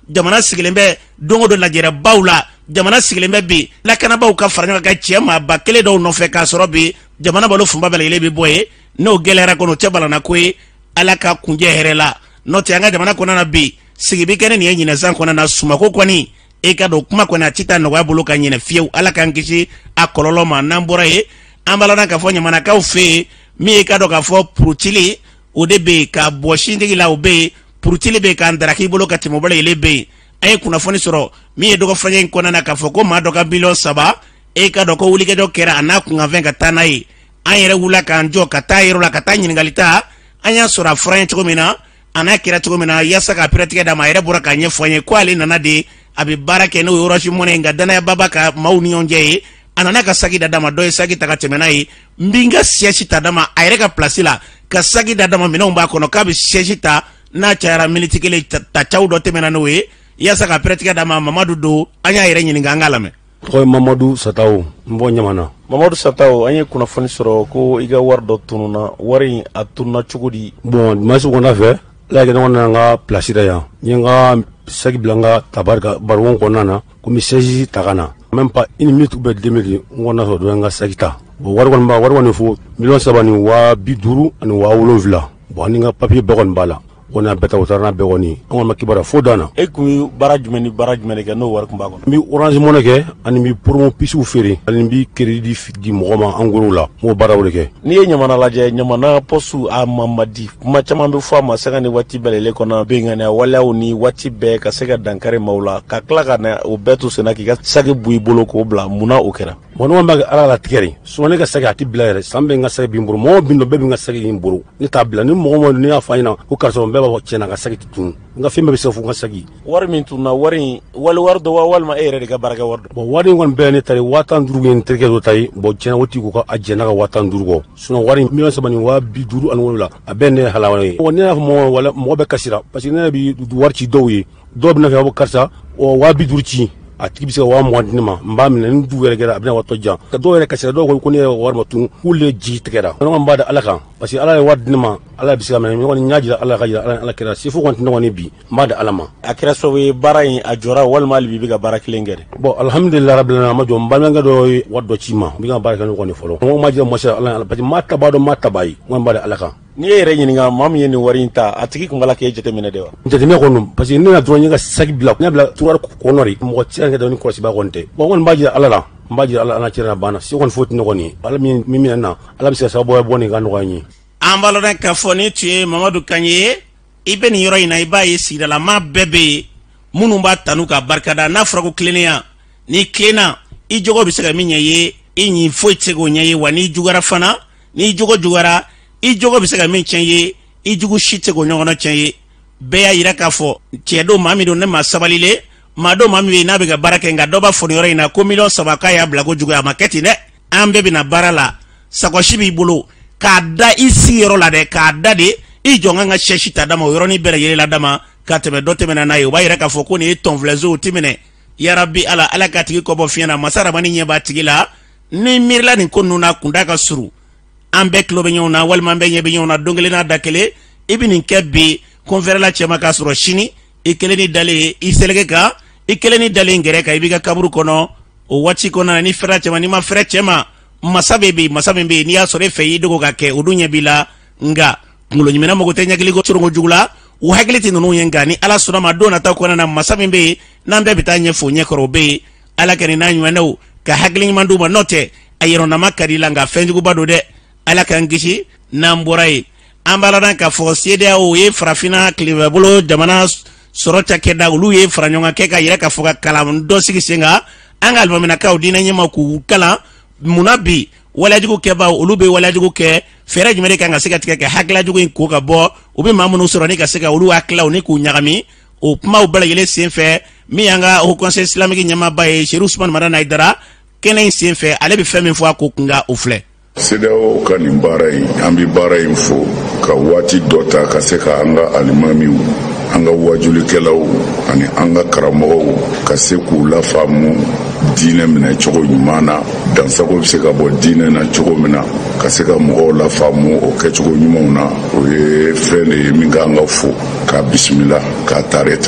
jamana sigilen bɛ dongo do lajɛrɛ baw la jamana sigilen bɛ bi lakanabaw ka fara ɲɔgɔn kan cɛ maa ba kelen dɔw nɔfɛ k'a sɔrɔ bi jamana balo funba bɛɛ lajɛlen bɛ bɔ ye n'o gɛlɛyara kɔnɔ o tɛ balana ko ye ala ka kunjɛ hɛrɛ la n'o tɛ an ka jamana kɔnɔna bi sigi bi kɛ ni nin ye ɲinɛsan kɔnɔna sumako kɔni e ka don kuma kɔni a ti taa nɔgɔya bolo ka ɲinɛ fiyewu ala k'an kisi a kɔlɔlɔ ma n'an bɔra ye an b'a lana k'a fɔ ɲamanakaw fɛ yen min ye ka dɔn k'a fɔ purutili o de bɛ yen ka bɔ sintigi la o bɛ yen purutili bɛ yen k'an daraki bolo ka tɛmɛ o bɛɛ lajɛlen bɛ yen an ye kunnafoni sɔrɔ min ye dɔgɔfɔɲɛ in kɔnɔna k'a fɔ ko maa dɔ ka miliyɔn saba e ka dɔn ko wulikɛjɔ kɛra a n'a kunkanfɛn ka taa n'a ye an yɛrɛ wulila k'an jɔ ka taa yɔrɔ la ka taa ɲininkali ta an y'a sɔrɔ a fɔra an ye cogo min na a n'a kɛra cogo min na yaasa ka pɛrɛtigɛ d'a ma a yɛrɛ bɔra k'a ɲɛfɔ an ye ko ale nana de a bɛ baara kɛ n'o ye yɔrɔsi mɔnɛ ye nka danayababa ka maaw ni ɲɔgɔn cɛ ye a nana ka sagi da d'a ma dɔ ye sagi ta ka tɛmɛ n'a ye n bɛ n ka siyɛsi ta d'a ma a yɛrɛ ka pilasi la ka sagi da d'a ma minɛnw b'a kɔnɔ k'a bɛ siyɛsi ta n'a cayara miniti kelen ta caw dɔ tɛmɛna n'o ye yaasa ka pɛrɛtigɛ d'a ma mamadu don an y'a yɛrɛ ɲininka an k'a lamɛn. tɔgɔ ye mamadu sataw n bɔ ɲamana. mamadu sataw an ye kunnafoni sɔrɔ ko i ka wari dɔ tununa wari in a tununa cogo di. bɔn dimanche kɔnɔna fɛ ala y'a kɛ ne kɔni nana n ka pilasi la yan n ye n ka sagi bila n ka tabari ka barikon kɔnɔna na ko n bɛ sɛji ta ka na même pas une minute ou bien deux minutes n kɔnɔna sɔrɔ dɔrɔn n ka sagi ta bɔn wari kɔni b'a wari kɔni fo miliyɔn saba ni waa bi duuru ani waa wolonwula bɔn ani n ka papiye bɛɛ kɔni b'a la ko n'a bɛɛ ta o taara n'a bɛɛ kɔni an kɔni ma kibaruya fo dan na. e kun bɛ baara jumɛn ni baara jumɛn de kɛ n'o wari kun b'a kɔnɔ. n bɛ orange money kɛ ani n bɛ promo pisiw feere ani n bɛ crédit di mɔgɔ ma en gros la n b'o baaraw de kɛ. n'i ye ɲamana lajɛ ɲamana pɔsu a ma ma di kuma caman bɛ fɔ a ma sanga ni waati bɛɛ lajɛlen kɔnɔ bɛnganiya waleyaw ni waati bɛɛ ka se ka dankari maaw la ka tila ka na o bɛɛ to senna k'i ka sagi bɔ i bolo k'o bila munna o kɛra. bon ne kɔni b'a kɛ ala la tigɛ de sinon ne ka sagi a tɛ bila yɛrɛ san bɛɛ n ka sagi bɛ n bolo mɔgɔ bin dɔ bɛɛ bɛ n ka sagi in bolo ne t'a bila ni mɔgɔ ma ne y'a fɔ a ɲɛna ko karisa bɛɛ b'a fɔ tiɲɛna ka sagi tun n ka fɛn bɛɛ bɛ se ka fɔ n ka sagi. wari min tunna wari in wali wari dɔ wa walima e yɛrɛ de ka baarakɛ wari dɔ. bon wari in kɔni bɛɛ ne ta ye waa tan duuru ye n terikɛ dɔ ta ye bon tiɲɛna o tigi ko ka a jɛnna ka waa tan duuru kɔ sinon wari in miliyɔn saba ni waa bi duuru ani wolonwula a bɛɛ ne halala ye. bon ne y'a fɔ mɔgɔ wala mɔgɔ bɛɛ kasira parce que ne yɛrɛ bɛ wari ci dɔw ye dɔw bɛ na fɛ a bɔ karisa waa bi duuru ci a tigi bɛ se ka waa mugan di ne ma n b'a minɛ ni du yɛrɛ kɛra a bɛna waatɔ jan ka dɔw yɛrɛ kasira dɔw ko ne yɛrɛ wari ma tun k'olu jigi tigɛra ne kɔni b'a da ala kan parce que ala ye wari di ne ma ala bɛ se ka minɛ ne kɔni n y'a jira ala ka jira ala ala kɛra sefo kɔni tɛ ne kɔni bi n b'a da ala ma. a kɛra sababu ye baara in a jɔra walima hali bi i bɛ ka baara kelen kɛ de. bon alihamudulilayi rabbil alamin a ma jɔ n balimakɛ dɔ ye wari dɔ ci ma n bɛ ka baara kɛ ne kɔni fɔlɔ n ko n ma jira mɔsi ala parce que maa ta b'a dɔn maa ta b'a ye n kɔni b'a da ala kan. n'i ye yɛrɛ ɲininka maa min ye nin wari in ta a tigi kun b'a la k'e jateminɛ de wa. jateminɛ kɔni parce que ne na dɔrɔn n ye ka sagi bila n y'a bila tuwari kɔnɔ de mɔgɔ tɛ se ka kɛ dɔrɔn ni kɔlɔsiba kɔni tɛ bon n kɔni b'a jira ala la n b'a jira ala ala cɛla banna se kɔni foyi tɛ ne kɔni ye ala min min minɛ na ala bɛ se ka sababu bɔ nin ka nɔgɔya n ye. an b'a lɔn k'a fɔ ni tun ye mamadu kan ye i bɛ nin yɔrɔ in na i b'a ye sigidalama bɛɛ bɛ yen minnu b'a tanu ka barikada n'a fɔra ko tilennenya n'i tilenna i jogo bɛ se ka min ɲɛ ye i ɲi foyi tɛ se k'o ɲɛ ye wa n'i jugara fana n'i jogo jugara i jogo bɛ se ka min tiɲɛ ye i jugu si tɛ k'o ɲɔgɔnna tiɲɛ ye bɛɛ y'a yira k'a fɔ cɛ don maa min don ne maa sabalilen maa don maa min bɛ yen n'a bɛ ka baara kɛ nka dɔ b'a fɔ nin yɔrɔ in na ko miliyɔn saba k'a y'a bila ko jugu a ma kɛ ten dɛ an bɛɛ bɛ na baara la sakosi b'i bolo k'a da i sigiyɔrɔ la dɛ k'a da de i jɔ n ka sɛsi ta dama o yɔrɔnin bɛɛ lajɛlen la dama ka tɛmɛ dɔ tɛmɛna n'a ye o b'a yira k'a fɔ ko nin ye tɔnfilɛzow ti minɛ yarabi ala ala k'a tigi kɔbɔ fiɲɛ na masa ramani ɲɛ b'a tigi la ni miirila nin ko ninnu na kunda ka surun an bɛɛ tulo bɛ ɲɔgɔn na walima an bɛɛ ɲɛ bɛ ɲɔgɔn na don kelen n'a da kelen i bɛ nin kɛ bi conférence cɛma k'a sɔrɔ sini i kelen ni dalen i seleke kan i kelen ni dalen gɛrɛ kan i b'i ka kaburu kɔnɔ o waati kɔnɔna na ni fɛrɛ cɛma n'i ma fɛrɛ cɛma masa bɛ yen masa min bɛ yen n'i y'a sɔrɔ e fɛ y'i dogo ka kɛ o dun ɲɛ b'i la nka kunkolo ɲuman mago tɛ ɲɛkili ko corongo jugu la o hakili tɛ ninnu ye nka ni ala sɔnna ma don nataw kɔnɔna na masa min bɛ yen n'an bɛɛ bɛ taa ɲɛfɔ ɲɛkɔrɔ o bɛ yen ala kɛ nin n'a ɲumanɛw ka hakili ɲuman d'u ma n'o tɛ a yɛrɛnama ka di la nka fɛnjuguba don dɛ ala k'an kisi n'an bɔra yen an b'a la k'a fɔ C E D E A O ye farafinna tilebolo jamana sɔrɔ cakɛda olu ye fara ɲɔgɔn kɛ ka yɛrɛ ka fɔ ka kalan dɔ sigi sen kan an ka alimaminakaw diinɛ ɲɛma k'u kalan munna bi waleyajugu kɛbaaw olu bɛ waleyajugu kɛ fɛɛrɛ jumɛn de kan ka se ka tigɛ ka hakilajugu in ko ka bɔ u bɛ maa minnu sɔrɔ ni ka se ka olu hakilaw ni k'u ɲagami o kumaw bɛɛ lajɛlen sen fɛ min y'an ka Haut Conseil Islamique ɲɛmaaba ye Seydou Ousmane Madani Aidara kɛnɛ in sen fɛ ale bɛ fɛn min fɔ a ko kunga o filɛ. C E D E A O ka nin baara in an bɛ baara in fo ka waati dɔ ta ka se ka an ka alimamiw an ka wajulikɛlaw ani an ka karamɔgɔw ka se k'u lafaamu diinɛ minɛ cogo ɲuman na dansago bɛ se ka bɔ diinɛ na cogo min na ka se ka mɔgɔw lafaamu o kɛcogo ɲumanw na o ye fɛn de ye min k'an ka fo k'a bisimila k'a tare tare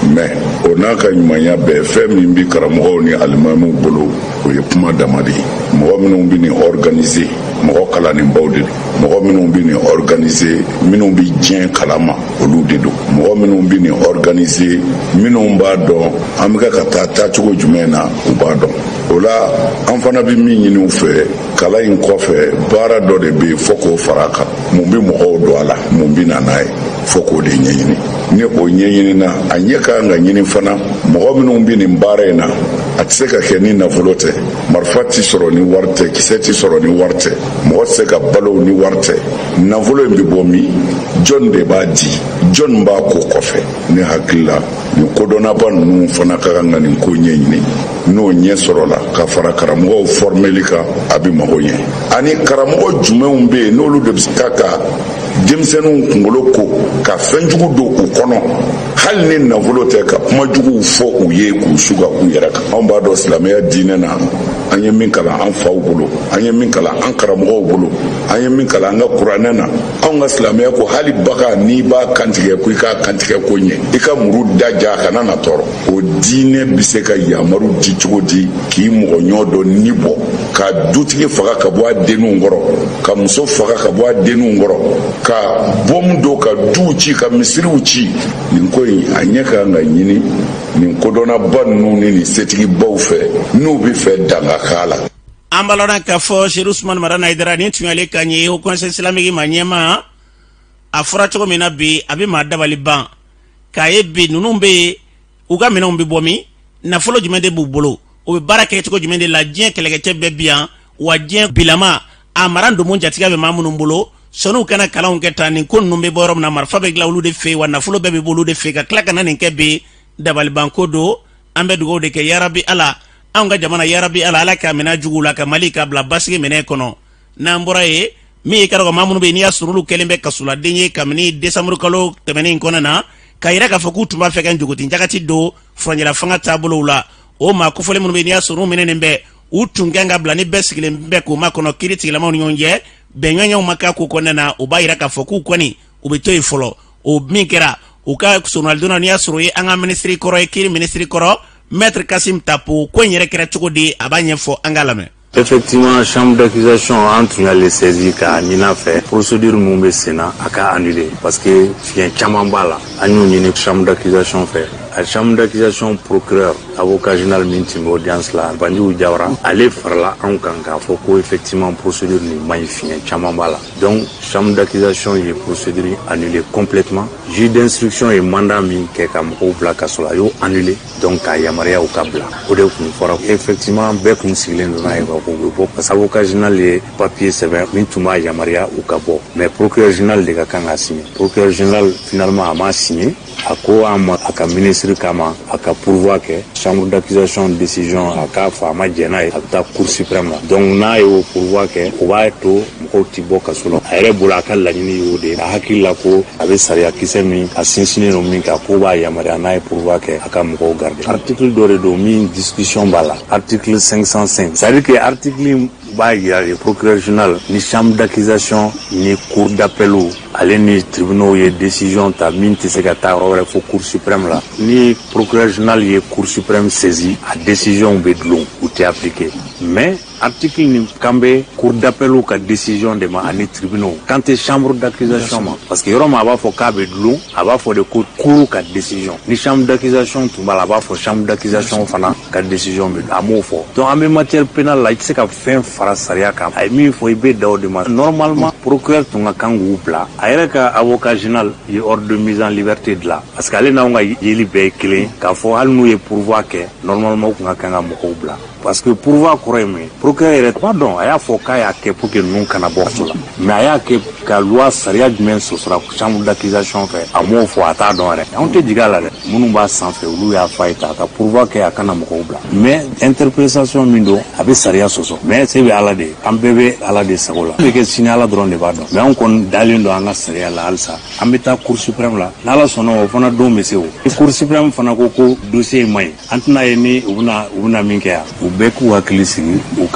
mais o n'a ka ɲumanya bɛɛ fɛn min bi karamɔgɔw ni alimamiw bolo o ye kuma dama de ye. Mɔgɔ minnu bi nin organiser mɔgɔ kalanenbaw de don, mɔgɔ minnu bi nin organiser minnu bi diɲɛ kalama olu de don, mɔgɔ minnu bi nin organiser minnu b'a dɔn an bɛ ka taa taacogo jumɛn na u b'a dɔn. O la an fana bi min ɲini u fɛ kalan in kɔfɛ baara dɔ de bɛ yen fo k'o fara a kan, mun bi mɔgɔw don a la, mun bi na n'a ye fo k'o de ɲɛɲini. Ni o ɲɛɲini na a ɲɛ ka kan ka ɲini fana mɔgɔ minnu bi nin baara in na a tɛ se ka kɛ ni nafolo tɛ, marifa tɛ sɔrɔ ni wari tɛ, kisɛ tɛ sɔrɔ ni wari tɛ, mɔgɔ tɛ se ka balo ni wari tɛ. Nafolo in bɛ bɔ min? Jɔn de b'a di, jɔn b'a ko kɔfɛ. Ne hakili la nin kodɔnnaba ninnu fana ka kan ka nin ko ɲɛɲini, n'o ɲɛ sɔrɔ la ka fara karamɔgɔw formeli kan a bɛ mago ɲɛ. Ani karamɔgɔ jumɛnw bɛ yen n'olu de bɛ se ka ka denmisɛnninw kunkolo ko ka fɛn jugu don u kɔnɔ hali ni nafolo tɛ ka kuma juguw fɔ u ye k'u suga u yɛrɛ kan. Anw b'a dɔn silamɛya diinɛ na an ye min kalan an faw bolo, an ye min kalan an karamɔgɔw bolo, an ye min kalan an ka kuranɛ na. Anw ka silamɛya ko hali baga n'i b'a kantigɛ ko i k'a kantigɛ ko ɲɛ, i ka muru da ja a kana na tɔɔrɔ. O diinɛ bɛ se ka yamaru di cogo di k'i mɔgɔ ɲɔ dɔ ni bɔ, ka dutigi faga ka bɔ a denninw kɔrɔ, ka muso faga ka bɔ a denninw kɔrɔ, ka bɔmu don ka duw ci ka misiriw ci. Nin ko in a ɲɛ ka kan ka ɲini nin kodɔnnaba ninnu ni nin setigibaw fɛ n'u bɛ fɛ danga k'a la. An balona k'a fɔ Seydou Ousmane Mara Haidara nin tun y'ale ka ɲɛ Haut Conseil Islamique ma ɲɛma a fɔra cogo min na bi a bɛ maa dabali ban k'a ye bi ninnu bɛ yen u ka minɛnw bɛ bɔ min, nafolo jumɛn de b'u bolo, u bɛ baara kɛ cogo jumɛn de la, diɲɛ kɛlɛkɛcɛ bɛɛ bi yan wa diɲɛ bilama a mara ndomo jatigiya bɛ maa minnu bolo sɔn'u kana kalanw kɛ tan nin ko ninnu bɛ bɔ yɔrɔ min na marifa bɛ dilan olu de fɛ yen wa nafolo bɛɛ bɛ bɔ olu de fɛ yen ka tila ka na nin kɛ bi dabalibanko don. An bɛ dugawu de kɛ yarabi Ala, anw ka jamana yarabi Ala, Ala k'a minɛ juguw la ka Mali k'a bila basigi minɛ kɔnɔ. N'an bɔra yen min ye kɛra maa minnu bɛ yen n'i y'a sɔrɔ olu kɛlen bɛ kasoladen ye kabini décembre kalo tɛmɛnen kɔnɔ na ka yira k'a fɔ k'u tun b'a fɛ ka njogotin jagati don furancɛla fanga taabolow la. O maa kofɔlen minnu bɛ yen n'i y'a sɔrɔ u minɛnen bɛ u tun kan ka bila ni bɛɛ sigilen bɛ k'o makɔnɔ kiiri tigilamaw ni ɲɔgɔn cɛ bɛnɲɔgɔnw ma k'a ko kɔnɔna na o b'a yira k'a fɔ k'u kɔni u bɛ to yen fɔlɔ. O min kɛra u ka sonaldonna n'i y'a sɔrɔ ye an ka ministre kɔrɔ ye kiiri ministre kɔrɔ Maître Kassim Tapo ko in yɛrɛ kɛra cogo di a b'a ɲɛfɔ an ka lamɛn. Effectivement, chambre d'accusation entre les saisis ka nina fait procédure mun be sena aka annuler parce que fiyen caman b'a la an y'u ɲini chambre d'accusation fait a chambre d'accusation procureur avocat général min tun bɛ audience la Bandiou Diawara ale farala anw kan k'a fɔ ko effectivement procédure ni maɲi fiyen caman b'a la donc chambre d'accusation ye procédure annulée complètement juge d'instruction ye mandat min kɛ ka mɔgɔw bila kaso la a y'o annulé donc k'a yamaruya u ka bila o de kun fɔra effectivement bɛɛ kun sigilen don n'a ye ka ko bɛ bɔ parce que avocat général ye papier sɛbɛn min tun b'a yamaruya u ka bɔ mais procureur général de ka kan ka signer procureur général finalement a ma signer a ko a ma a ka ministre kama a ka pourvoi kɛ chambre d'accusation décision a k'a fɔ a ma jɛn n'a ye a bɛ taa cour suprême la donc n'a ye o pourvoi kɛ o b'a to mɔgɔw ti bɔ kaso la a yɛrɛ bolo a ka laɲini y'o de ye a hakili la ko a bɛ sariya kisɛ min a sinsinnen don min kan k'o b'a yamaruya n'a ye pourvoi kɛ a ka mɔgɔw garder article dɔ de don min discussion b'a la article cinq cent cinq c'est à dire que article b'a yira le procureur général ni chambre d'accusation ni cour d'appel ale ni tribunaux ye décision ta min tɛ se ka taa yɔrɔ wɛrɛ fo cour suprême la ni procureur général ye cour suprême saisi a décision bɛ dulon u tɛ appliqué mais article ni kan bɛ cour d'appel ka décision de ma ani tribunaux kan tɛ chambre d'accusation ma parce que yɔrɔ min a b'a fɔ k'a bɛ dulon a b'a fɔ de ko cour ka décision ni chambre d'accusation tun b'a la a b'a fɔ chambre d'accusation fana ka décision bɛ a m'o fɔ donc an bɛ matière pénale la i tɛ se ka fɛn fara sariya kan a ye min fɔ i bɛ da o de ma normalement procureur tun ka kan k'u bila a yɛrɛ ka avocat général ye ordre de mise en liberté de la parce que ale n'anw ka yeli bɛɛ ye kelen k'a fɔ hali n'u ye pourvoi kɛ normalement u tun ka kan ka mɔgɔw bila parce que pourvoi kɔrɔ ye mun ye procureur yɛrɛ tuma dɔn a y'a fɔ k'a y'a kɛ pour que ninnu kana bɔ kaso la mais a y'a kɛ ka loi sariya jumɛn sɔsɔra chambre d'accusation fɛ a m'o fɔ a t'a dɔn yɛrɛ anw tɛ jigin a la dɛ minnu b'a sanfɛ olu y'a fɔ a ye ta a ka pourvoi kɛ a kana mɔgɔw bila mais interprétation min don a bɛ sariya sɔsɔ mais se bɛ ala de ye an bɛɛ bɛ ala de sago la bɛ kɛ sini ala dɔrɔn de b'a dɔn mais anw kɔni dalen don an ka sariya la halisa an bɛ taa cour suprême la n'ala sɔnna o fana don bɛ se o ni cour suprême fana ko ko dossier in man ɲi an tɛna ye ni u bɛna u bɛna min kɛ yan u bɛɛ k'u hakili sigi u ka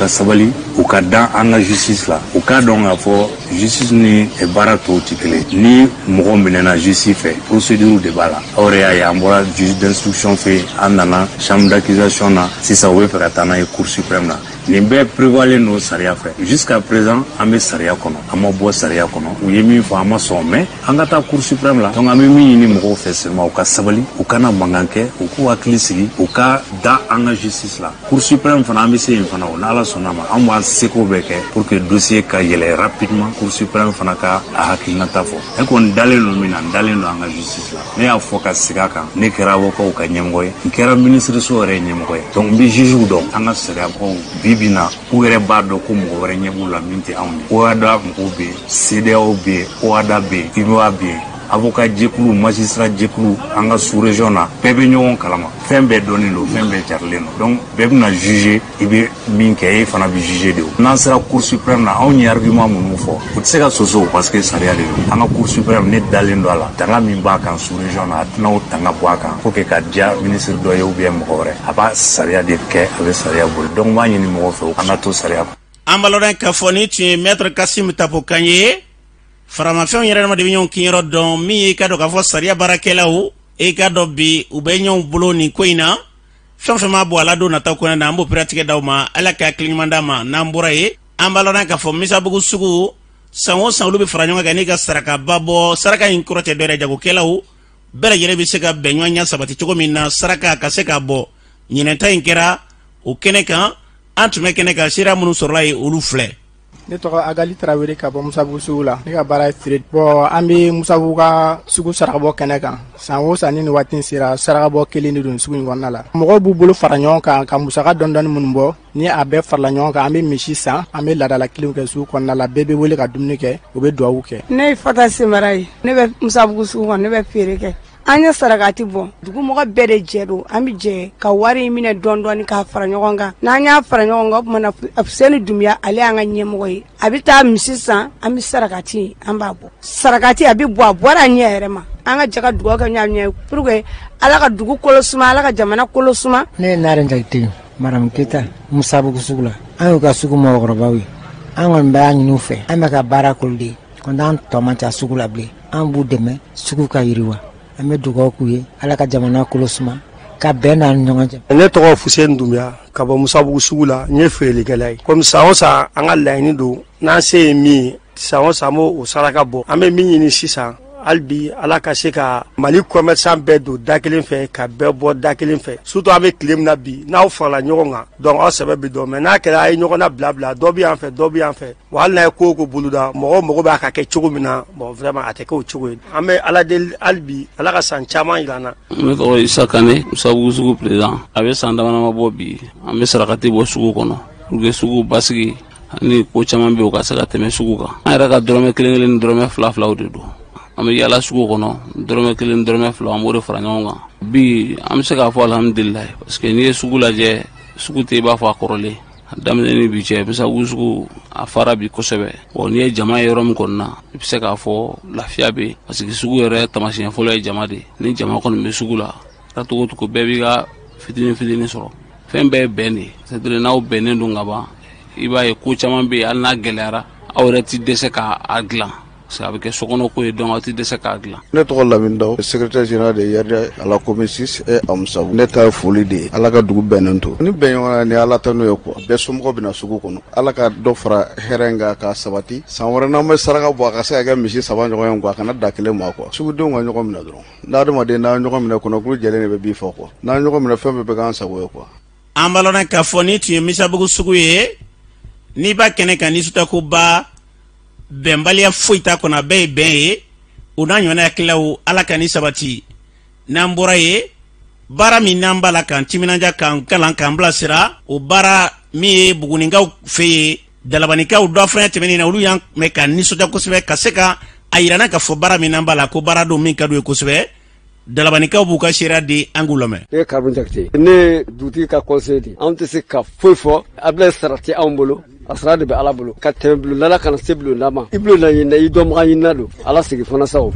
sabali u ka dan an ka justice la u ka dɔn k'a fɔ justice ni baara tɔw tɛ kelen ni mɔgɔ minɛna justice fɛ procédure de b'a la aw yɛrɛ y'a ye an bɔra juge d'instruction fɛ an nana chambre d'accusation na sisan u bɛ fɛ ka taa n'a ye cour suprême na nin bɛɛ prévoilen n'o sariya fɛ jusqu'à présent an bɛ sariya kɔnɔ an ma bɔ sariya kɔnɔ u ye min fɔ an ma sɔn mais an ka taa cour suprême la donc an bɛ min ɲini mɔgɔw fɛ seulement u ka sabali u kana mankan kɛ u k'u hakili sigi u ka da an ka justice la cour suprême fana an bɛ se yen fana o n'ala sɔnna ma an b'a seko bɛɛ kɛ pour que dossier ka yɛlɛ rapidement cour suprême fana ka a hakilinata fɔ e kɔni dalen don min na n dalen don an ka justice la ne y'a fɔ ka segin a kan ne kɛra avocat ka ɲɛmɔgɔ ye n kɛra ministre so yɛrɛ ɲɛmɔgɔ ye donc n bɛ jugew dɔn an ka sariyabaw bi bi na u yɛrɛ b'a dɔn ko mɔgɔ wɛrɛ ɲɛ b'u la min tɛ anw ye O A D A mɔgɔw bɛ yen C D A O bɛ yen O A D A bɛ yen U M O A bɛ yen avocat jɛkulu magistrat jɛkulu an ka sous région na bɛɛ bɛ ɲɔgɔn kalama fɛn bɛɛ dɔnnen don fɛn bɛɛ carilen don donc bɛɛ bɛna juger i bɛ min kɛ e fana bɛ juger de o n'an sera cour suprême na anw ye argument minnu fɔ u tɛ se ka soso parce que sariya de don an ka cour suprême ne dalen don a la tanga min b'a kan sous région na a tɛna o tanga bɔ a kan pour que ka diya ministre dɔ ye ou bien mɔgɔ wɛrɛ a b'a sariya de kɛ a bɛ sariya boli donc n b'a ɲini mɔgɔw fɛ an ka to sariya kɔnɔ. An b'a lɔn k'a fɔ ni tun ye maître Kasim Tapokan ye faramafɛnw yɛrɛ dama de bɛ ɲɔgɔn kinyɔrɔ dɔn min ye i ka dɔn k'a fɔ sariya baarakɛlaw e ka dɔn bi u bɛ ɲɔgɔn bolo nin ko in na fɛn fɛn ma bɔ ala don nataw kɔnɔ na an b'o piratigɛ d'aw ma ala ka hakili ɲuman d'a ma n'an bɔra ye an b'a lɔn k'a fɔ misabugu sugu san o san olu bɛ fara ɲɔgɔn kan n'i ka sarakaba bɔ saraka in kɔrɔ tɛ dɔ yɛrɛ jagokɛlaw bɛɛ lajɛlen bɛ se ka bɛn ɲɔgɔn ɲɛ sabati cogo min na saraka ka se ka bɔ ɲinɛta in kɛra o kɛnɛ kan an tun bɛ kɛnɛ kan sira minnu sɔrɔla ye olu filɛ. Ne tɔgɔ Agali Tarawele ka bɔ Musabugu sugu la ne ka baara ye feere bon an bɛ Musabugu ka sugu sarakabɔ kɛnɛ kan san o san ni nin waati sera sarakabɔ kelen de don sugu in kɔnɔna la mɔgɔw b'u bolo fara ɲɔgɔn kan ka musaka dɔɔni dɔɔni minnu bɔ ni a bɛɛ farala ɲɔgɔn kan an bɛ misi san an bɛ laadala kelenw kɛ sugu kɔnɔna la bɛɛ bɛ wele ka dumuni kɛ u bɛ dugawu kɛ. Ne ye Fata Semara ye ne bɛ Musabugu sugu kɔnɔ ne bɛ feere kɛ. An ye sarakati bɔ dugumɔgɔ bɛɛ de jɛ don an bɛ jɛ ka wari minɛ dɔɔni dɔɔni k'a fara ɲɔgɔn kan n'an y'a fara ɲɔgɔn kan o tuma na Fuseni Dunbiya ale y'an ka ɲɛmɔgɔ ye a bɛ taa misi san an bɛ sarakati an b'a bɔ sarakati a bɛ bɔ a bɔra a ɲɛ yɛrɛ ma an ka jɛ ka dugawu kɛ ɲɔgɔn ye pour que ala ka dugu kolo suma ala ka jamana kolo suma. Ne ye Nare Jakite Maram Keita Musabugu sugu la an y'u ka sugu mɔgɔkɔrɔbaw ye an kɔni b'a ɲini u fɛ an bɛ ka baara k'olu de ye kɔni an tɔ man ca sugu la bilen an b'u dɛmɛ sugu ka yiriwa. An bɛ dugawu k'u ye ala ka jamana kolo suma ka bɛn n'a ni ɲɔgɔn cɛ. Ne tɔgɔ Fuseni Dunbiya ka bɔ Musabugu sugu la n ye feerelikɛla ye komi san o san an ka laɲini don n'an se ye min ye san o san an b'o saraka bɔ an bɛ min ɲini sisan hali bi ala ka se ka Mali commerçant bɛɛ don da kelen fɛ ka bɛɛ bɔ da kelen fɛ surtout an bɛ tile min na bi n'aw farala ɲɔgɔn kan donc aw sɛbɛ bɛ dɔn mais n'a kɛra a ye ɲɔgɔn na bila bila dɔ bɛ yan fɛ dɔ bɛ yan fɛ wa hali n'a ye ko o ko boloda mɔgɔ mɔgɔ b'a ka kɛ cogo min na bon vraiment a tɛ kɛ o cogo ye an bɛ ala deli hali bi ala ka san caman yira an na. Ne tɔgɔ Isa Kane Musabugu sugu président a bɛ san dama dama bɔ bi an bɛ sarakati bɔ sugu kɔnɔ pour que sugu basigi ni ko caman bɛ yen o ka se ka tɛmɛ sugu kan an yɛrɛ ka dɔrɔmɛ kelen kelen ni dɔrɔmɛ fila filaw de don. An bɛ yaala sugu kɔnɔ dɔrɔmɛ kelen dɔrɔmɛ fila an b'o de fara ɲɔgɔn kan bi an bɛ se k'a fɔ alhamdulilayi parce que n'i ye sugu lajɛ sugu tɛ i b'a fɔ a kɔrɔlen a daminɛ ni bi cɛ Musabugu sugu a fara bi kosɛbɛ bon n'i ye jama ye yɔrɔ min kɔni na i bɛ se k'a fɔ lafiya bɛ yen parce que sugu yɛrɛ taamasiyɛn fɔlɔ ye jama de ye ni jama kɔni bɛ sugu la ka togo togo bɛɛ b'i ka fitinin fitinin sɔrɔ fɛn bɛɛ ye bɛn de ye c'est à dire n'aw bɛnnen don ka ban i b'a ye ko caman bɛ yen hali n'a gɛlɛyara aw yɛrɛ ti dɛsɛ k'a dilan. Ça veut dire que ce qu'on a fait dans la de ce cadre. Ne tɔgɔ Lamine Daw, secrétaire général de Y A D à la commune six et à Musabugu. Ne ta foli de ala ka dugu bɛnnen to. Ni bɛn ɲɔgɔn ni ala ta n'o ye quoi. Bɛɛ somɔgɔw bɛna sugu kɔnɔ. Ala ka dɔ fara hɛrɛ in kan ka sabati. San wɛrɛ n'an bɛ saraka bɔ a ka se ka kɛ misi saba ɲɔgɔn ye quoi. A kana da kelen ma quoi. Sugudenw ka ɲɔgɔn minɛ dɔrɔn. N'adamaden n'an ɲɔgɔn minɛ kɔnɔkulu jɛlen de bɛ bi fɔ quoi. N'an ɲɔgɔn minɛ fɛn bɛɛ bɛ k'an sago ye quoi. An b'a lɔn k'a fɔ ni tun ye Musabugu sugu ye n'i b'a kɛnɛ kan ni sutakoba bɛnbaliya foyi t'a kɔnɔ a bɛɛ ye bɛn ye o n'a ɲɔgɔnna hakililaw ala ka ni sabati n'an bɔra ye baara min n'an b'a la k'an timinanja k'an kalan k'an bilasira o baara min ye bugunikaw fɛ yen dalabanikaw dɔ fana tɛmɛnen na olu y'an mɛn ka nisɔndiya kosɛbɛ ka se ka a yirana k'a fɔ baara min n'an b'a la ko baara don min ka d'u ye kosɛbɛ dalabanikaw b'u ka sariya di an k'u lamɛn. Ne ye Karimu Jakite ne ye dugutigi ka conseil di anw tɛ se ka foyi fɔ a bɛna sara tɛ anw bolo. A sara de bɛ ala bolo ka tɛmɛ bulonda la ka na se bulonda ma i bulonda ɲinina i dɔnbaga ɲinina don ala sigi fana sa o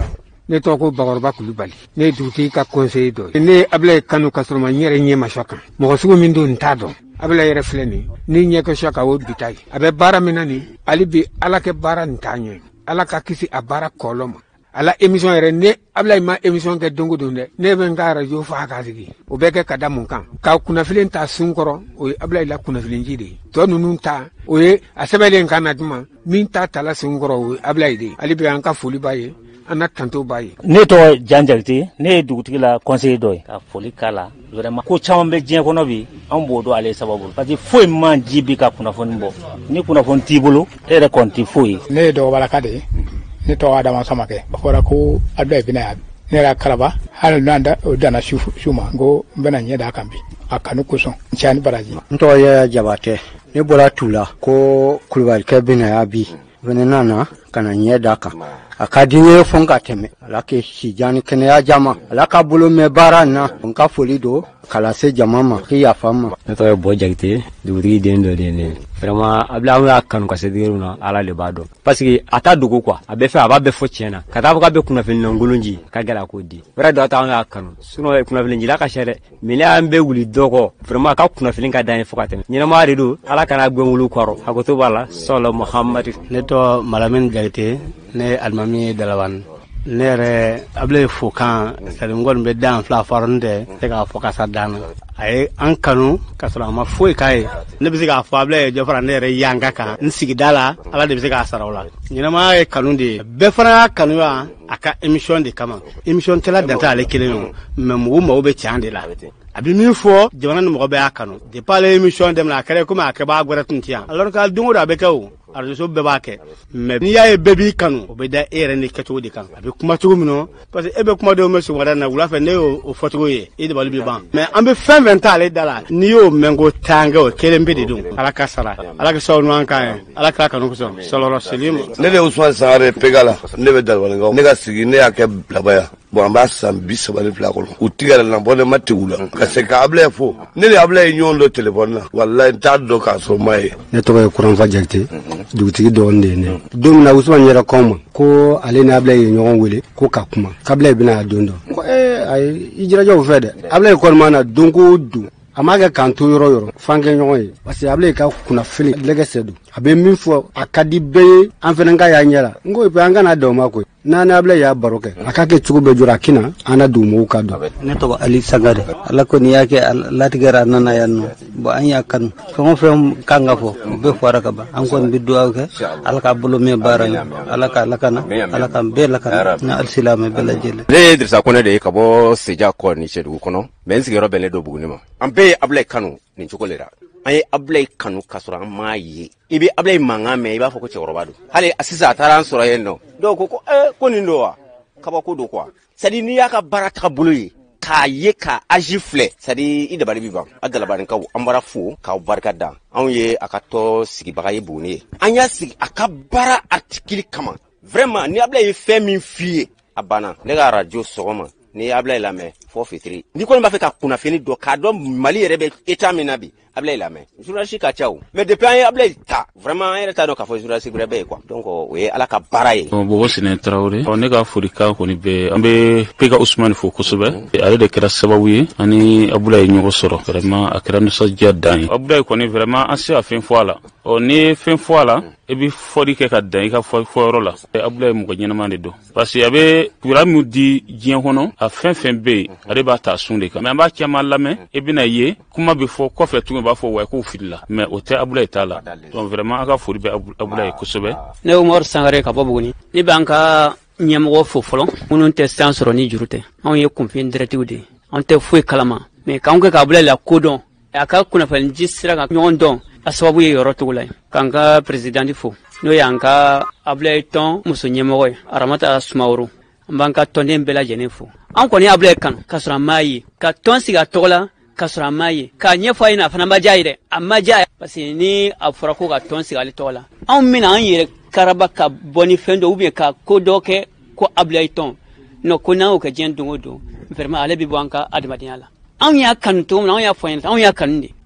ne tɔgɔ ko bakɔrɔba kulubali ne ye dugutigi ka conseiller dɔ ye ne Ablaye Kanu ka sɔrɔ ma n yɛrɛ ɲɛ ma sɔ kan mɔgɔ sugu min don n t'a dɔn Ablaye yɛrɛ filɛ nin ni ɲɛ ka sɔ kan o bi ta ye a bɛ baara min na nin hali bi Ala kɛ baara nin t'a ɲɛ Ala ka kisi a baara kɔlɔlɔ ma ala émission yɛrɛ ne Ablaye ma émission kɛ dongo don dɛ ne bɛ n ka radio fa ka sigi o bɛ kɛ ka da mun kan ka kunnafili ta sun kɔrɔ o ye Ablaye la kunnafilinji de ye tɔ ninnu ta o ye a sɛbɛnlen kan na duma min ta tala sun kɔrɔ o ye Ablaye de ye hali bi an ka foli b'a ye an na tanto b'a ye. Ne tɔgɔ Jan Jakite ne ye dugutigi la conseiller dɔ ye ka foli k'a la vraiment ko caman bɛ diɲɛ kɔnɔ bi an b'o dɔn ale sababu parce que foyi man ji bi ka kunnafoni bɔ ni kunnafoni t'i bolo e yɛrɛ kɔni tɛ foyi ye. Ne ye dɔgɔbalaka de ye ne tɔgɔ Adama Samakɛ a fɔra ko Ablaye bɛna yan ne yɛrɛ kalaba hali n'an da o danna su su ma n ko n bɛna ɲɛ d'a kan bi a kanu kosɔn n cɛ ani baraji. N tɔgɔ Yaya Jabatɛ ne bɔra Tula ko Kulubalikɛ bɛna yan bi fɛnɛ nana ka na ɲɛ d'a kan a ka di n ye fɔ n ka tɛmɛ Ala kɛ sijan ni kɛnɛya jama Ala ka bolo mɛn baara in na n ka foli don k'a se jama ma k'i yafa n ma. Ne tɔgɔ ye Bɔ Jakite dugutigi den dɔ de ye ne ye vraiment Ablaye an y'a kanu ka se degré na Ala de b'a dɔn parce que a t'a dogo quoi a bɛ fɛ a b'a bɛɛ fɔ tiɲɛ na ka taa fɔ k'a bɛ kunnafoni lankolon ji ka gɛlɛ k'o di vrai dɔ ta an y'a kanu sinon kunnafoni jila ka ca dɛ mais ne an bɛ wuli dɔ kɔ vraiment a ka kunnafoni ka d'an ye fo ka tɛmɛ ɲɛnamaya de don Ala kana gbɛn wulu kɔrɔ a ko to b'a la sɔlɔ Muhamadu. Ne tɔgɔ Malamine Jakite ne ye alimami ye Dalabani ne yɛrɛ Ablaye fo kan sari n kɔni bɛ dan fila fɔra tɛ se k'a fɔ ka sa dan na a ye an kanu ka sɔrɔ a ma foyi k'a ye ne bɛ se k'a fɔ Ablaye jɔ fara ne yɛrɛ yan ka kan n sigida la Ala de bɛ se k'a sara o la ɲɛnamaya ye kanu de ye bɛɛ fana y'a kanu yan a ka émission de kama émission tɛla dan tɛ ale kelen ye mais mɔgɔw mago bɛ tiɲɛ de la a bɛ min fɔ jamana ni mɔgɔ bɛɛ y'a kanu depuis ale émission daminɛ a kɛra komi a kɛbaga gɛrɛ tun tɛ yan alors que don o don a bɛ kɛ o arajo bɛɛ b'a kɛ mais n'i y'a ye bɛɛ b'i kanu o bɛ da e yɛrɛ ni kɛcogo de kan a bɛ kuma cogo min na parce que e bɛ kumadenw mɛn sɔgɔmada na wula fɛ ne y'o fɔcogo ye e dabali bɛ ban mais an bɛ fɛn fɛn ta ale da la n'i y'o mɛn ko taankɛ o kelen bɛ de don Ala ka sara Ala ka sababu ɲuman kan ye Ala k'a kanu kosɔn sɔlɔlɔ selimu. Ne de ye Usman Sangare Pegala ne bɛ Dalibalinkaw ne ka sigi ne y'a kɛ Bilabaya bon an b'a san bi saba ni fila kɔnɔ u tigɛra na bɔ ne ma tegu la ka se ka Ablaye fo ne ni Ablaye ɲɔgɔn dɔ téléphone na walayi n t'a dɔn k'a sɔrɔ ma ye. Ne tɔgɔ ye Kuranfa Jakite dugutigi dɔgɔnin de ye ne don min na Usman yɛrɛ kɔn ma ko ale ni Ablaye ye ɲɔgɔn wele ko ka kuma k'Ablaye bɛna a don dɔ ko ee ayi i jirajɛ o fɛ dɛ Ablaye kɔni ma na don ko don a m'a kɛ k'an to yɔrɔ yɔrɔ f'an kɛ ɲɔgɔn ye parce que Ablaye ka kunnafili lɛgɛsɛ don a bɛ min fɔ a ka di bɛɛ ye an fana ka y'a ɲɛ la n ko an kana da o ma koyi n'an ni Ablaye y'a baro kɛ a ka kɛ cogo bɛɛ jɔra a kina an na dugu mɔgɔw ka dɔn. Ne tɔgɔ Ali Sangare Ala kɔni y'a kɛ latigɛra a nana yan nɔ bon an y'a kanu fɛn o fɛn kan ka fɔ o bɛɛ fɔra ka ban an kɔni bɛ dugawu kɛ Ala k'a bolo mɛn baara in Ala k'a lakana Ala k'an bɛɛ lakana n'a alisilamɛ bɛɛ lajɛlen. Ne ye Dirisa Kɔnɛ de ye ka bɔ Seja kɔ ni Cɛdugu kɔnɔ mais n sigiyɔrɔ bɛnnen don Buguni ma an bɛɛ ye Ablaye kanu nin cogo le la an ye Ablaye kanu ka sɔrɔ an m'a ye i bɛ Ablaye mankan mɛn i b'a fɔ ko cɛkɔrɔba don hali sisan a taara an sɔrɔ yen nɔ dɔw ko ko eh ko nin don wa kabako don quoi c'est à dire n'i y'a ka baara tagabolo ye k'a ye ka agi filɛ c'est à dire i dabali bɛ ban a Dalabalinkaw an bɔra fo k'aw barika da anw ye a ka tɔ sigibaga ye Buguni ye an y'a sigi a ka baara article kama vraiment ni Ablaye ye fɛn min f'i ye a banna ne ka radio sɔgɔma ni Ablaye lamɛn fɔ fitiri ni kɔni b'a fɛ ka kunnafoni dɔ k'a dɔn Mali yɛrɛ bɛ état min na bi Ablaye lamɛn journaliste ka ca o mais depuis an ye Ablaye ta vraiment an yɛrɛ t'a dɔn k'a fɔ journaliste wɛrɛ bɛ ye quoi donc o ye Ala ka baara ye. Bobo Sine Traoré ne ka foli kan kɔni bɛ an bɛ Pega Usman fo kosɛbɛ ale de kɛra sababu ye ani Ablaye ɲɔgɔn sɔrɔ vraiment a kɛra nisɔndiya dan ye Ablaye kɔni vraiment an se ka fɛn fɔ a la ɔ n'i ye fɛn fɔ a la i bɛ fɔli kɛ ka dan i ka fɔyɔrɔ la Ablaye mɔgɔ ɲɛnama de don parce que a bɛ kibaruya min di diɲɛ kɔnɔ a fɛn fɛn bɛ yen ale b'a ta sun de kan mais an b'a caman lamɛn i bɛna ye kuma bɛ fɔ kɔfɛ tuguni b'a fɔ wa k'o filila mais o tɛ Ablaye t'a la donc vraiment a ka foli bɛ Ablaye kosɛbɛ. Ne Umaru Sangare ka bɔ Buguni ne b'an ka ɲɛmɔgɔ fo fɔlɔ minnu tɛ san sɔrɔ ni juru tɛ anw ye kunfin directives de ye anw tɛ foyi kalama mais k'anw kɛ ka Ablaye la kodɔn a ka kunnafoni ji sira kan ɲɔgɔn dɔn a sababu ye yɔrɔ cogo la ye k'an ka présidente fo n'o y'an ka Ablaye tɔn muso ɲɛmɔgɔ ye Aramata Sumaworo an b'an ka tɔnden bɛɛ lajɛlen fo an kɔni Ablaye kanu k'a sɔrɔ an m'a ye ka tɔn sigi a tɔgɔ la k'a sɔrɔ an m'a ye k'a ɲɛfɔ a ɲɛna a fana ma diya ye dɛ a ma diya parce que ni a fɔra ko ka tɔn sigi ale tɔgɔ la anw bɛna an yɛrɛ karaba ka bɔ ni fɛn dɔ ou bien ka ko dɔ kɛ ko Ablaye tɔn non ko n'an y'o kɛ diɲɛ don o don vraiment ale bɛ bɔ an ka adamadenya la anw y'a kanu cogo min na anw y'a fɔ an ɲɛna anw y'a kanu de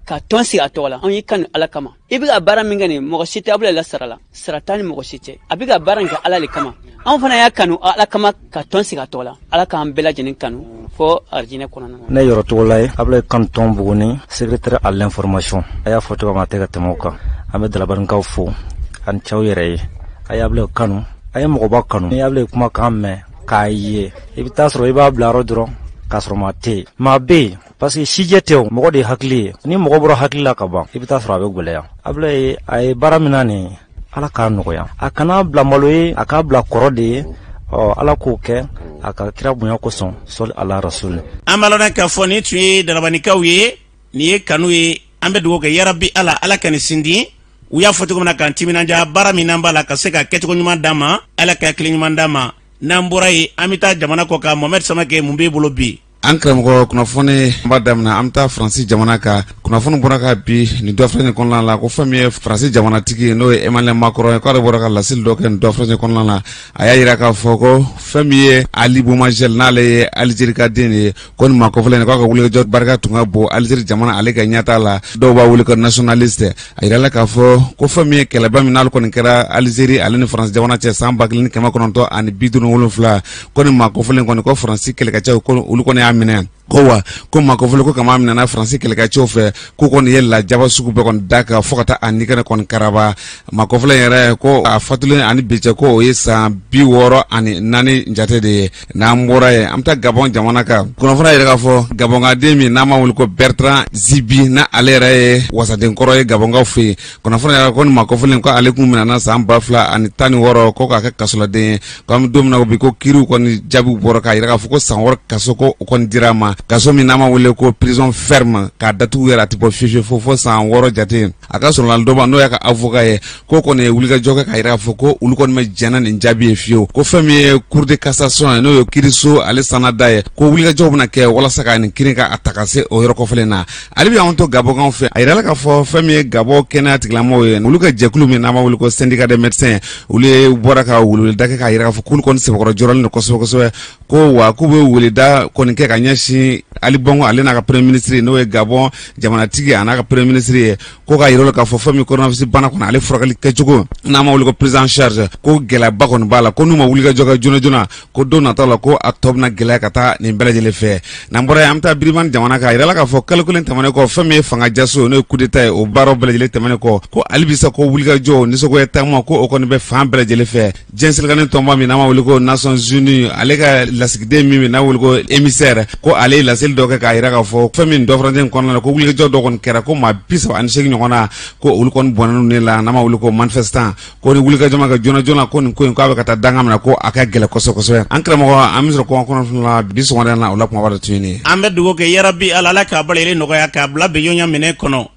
ka tɔn sigi a tɔgɔ la anw y'i kanu ala kama i bɛ ka baara min kɛ nin mɔgɔ si tɛ abula la sara la sara t'a ni mɔgɔ si tɛ a bɛ ka baara in kɛ ala de kama anw fana y'a kanu ala kama ka tɔn sigi a tɔgɔ la ala k'an bɛɛ lajɛlen kanu fɔ arijinɛ kɔnɔna na. ne yɔrɔ tɔgɔ la ye abula kanu tɔn buguni secrétaire à l'information a y'a fɔ cogo min a tɛ ka tɛmɛ o kan an bɛ dalabarinkaw fo ani cɛw yɛrɛ ye a y'a bila kanu a ye mɔgɔba kanu n'i y'a bila kumakan mɛn k'a ye i bɛ taa sɔrɔ i b'a bila yɔrɔ dɔrɔn k'a sɔrɔ maa tɛ yen maa bɛ yen parce que sijɛ tɛ o mɔgɔ de ye hakili ye ni mɔgɔ bɔra hakili la ka ban i bɛ taa sɔrɔ a bɛ gɛlɛya abula ye a ye baara min na nin ala k'a nɔgɔya a kana bila malo ye a k'a bila kɔrɔ de ye ɔ ala k'o kɛ a ka kira bonya kosɔn sɔli ala rasul. an b'a lɔn k'a fɔ nin tun ye dalabanikaw ye nin ye kanu ye an bɛ dugawu kɛ yarabi ala ala ka nin sindi u y'a fɔ cogo min na k'an timinanja baara min n'an b'a la ka se ka kɛcogo ɲuman d'an ma ala ka hakili ɲuman d'an ma n'an bɔra yen an bɛ taa jamana kɔ kan Mohamed Samakɛ mun b'e bolo bi. an karamɔgɔ kunnafoni b'a daminɛ an bɛ taa faransi jamana kan kunnafoni bɔra ka bi nin dɔfɛrɛ nin kɔnɔna la ko fɛn min ye faransi jamanatigi n'o ye Emmanuel Macron ye k'ale bɔra ka laseli dɔ kɛ nin dɔfɛrɛ nin kɔnɔna la a y'a jira k'a fɔ ko fɛn min ye Ali Boumagel n'ale ye Algérie ka den de ye ko nin maa kɔfɛlen k'a ka wulikajɔ barika tun ka bon Algérie jamana ale ka ɲɛtaa la dɔw b'a wele ko nationaliste a yirala k'a fɔ ko fɛn min ye kɛlɛba min n'ale kɔni kɛra Algérie ale ni faransi jamana cɛ san ba kelen ni kɛmɛ kɔnɔntɔn ani bi duuru wolonwula ko nin maa kɔfɛlen kɔni ko faransi kɛlɛkɛcɛw ko olu kɔni y'a minɛ ko wa ko makofolo ko kama minana faransi kɛlɛkɛcɛw fɛ ko kɔni ye lajaba sugu bɛɛ kɔni da ka fɔ ka taa a nikɛnɛ kɔni karaba makofolo yɛrɛ ko a fatulen ani bi cɛ ko o ye san bi wɔɔrɔ ani naani jate de ye n'an bɔra ye an bɛ taa Gabon jamana kan kunnafoni yɛrɛ k'a fɔ Gabonkaden min n'an b'a wele ko Bertrand Zibi na ale yɛrɛ ye wasaden kɔrɔ ye Gabonkaw fɛ yen kunnafoni yɛrɛ ko nin makofolo ko ale kun minana san ba fila ani tan ni wɔɔrɔ ko k'a kɛ kasoladen ye ko an bɛ don min na bi ko kiiriw kɔni jaabiw bɔra k'a yira k'a fɔ ko san wɔɔrɔ kaso ko o kɔni dira a ma kaso min n'an ma wele ko prison ferme k'a datugu yɛrɛ a tɛ bɔ fiyewu fo fo san wɔɔrɔ jate a ka sɔrɔ la dɔ b'a n'o y'a ka avocat ye ko kɔni ye wulikajɔ kɛ k'a yira k'a fɔ ko olu kɔni bɛ jɛnna nin jaabi ye fiyewu ko fɛn min ye cour de cassation ye n'o ye kiiriso ale sanada ye ko wulikajɔw bɛna kɛ walasa ka nin kiiri ka a ta ka se o yɔrɔ kɔfɛlen na ale bɛ anw to Gabonkaw fɛ a yirala k'a fɔ fɛn min ye Gabon kɛnɛya tigilamɔgɔw ye olu ka jɛkulu min n'an ma wele ko syndicat des médecins olu ye bɔra ka weleweleda kɛ k'a yira k'a fɔ k'olu kɔni sɛbɛkɔrɔ jɔrɔlen don kosɛbɛ kosɛbɛ ko wa k'u bɛ weleda kɔni kɛ ka ɲɛsin Ali Bongo ale n'a ka premier ministre n'o ye Gabon jamanatigi a n'a ka premier ministre ye ko k'a yir'o la k'a fɔ fɛn min coronavirus bana kɔnɔ ale furakɛli kɛcogo n'an ma wele ko prise en charge ko gɛlɛyaba kɔni b'a la ko n'u ma wuli ka jɔ ka joona joona ko don nataw la ko a tɔ bɛna gɛlɛya ka taa nin bɛɛ lajɛlen fɛ n'an bɔra yen an bɛ taa Birimani jamana kan a yirala k'a fɔ kalo kelen tɛmɛnen kɔ fɛn min ye fanga jaso n'o ye coup d'état ye o baaraw bɛɛ lajɛlen tɛmɛnen kɔ ko hali bi sa ko wuli ka jɔ nisɔngoya taama ko o kɔni bɛ fan bɛɛ lajɛlen fɛ diɲɛ selekani tɔnba min n'an ma wele ko Nations Unies ale ka lasigiden min n'an wele ko émissaire ko ale ye laseli dɔ kɛ k'a yira k'a fɔ fɛn min dɔ fana kɔnɔna na ko wulikajɔ dɔ kɔni kɛra ko maa bi saba ani seegin ɲɔgɔn na ko olu kɔni bɔnna ne la n'an ma wele ko manifestant ko ni wulikajɔ ma kɛ joona joona ko nin ko in ko a bɛ ka taa danga min na ko a ka gɛlɛ kosɛbɛ kosɛbɛ an karamɔgɔ an bɛ sɔrɔ kɔngɔ kɔnɔ la bi sɔgɔmada la o la kuma b'a la tuguni an bɛ dugawu kɛ yarabi ala ala k'a bala yɛlɛ nɔgɔya k'a bila bɛɲɔgɔnya minɛ kɔnɔ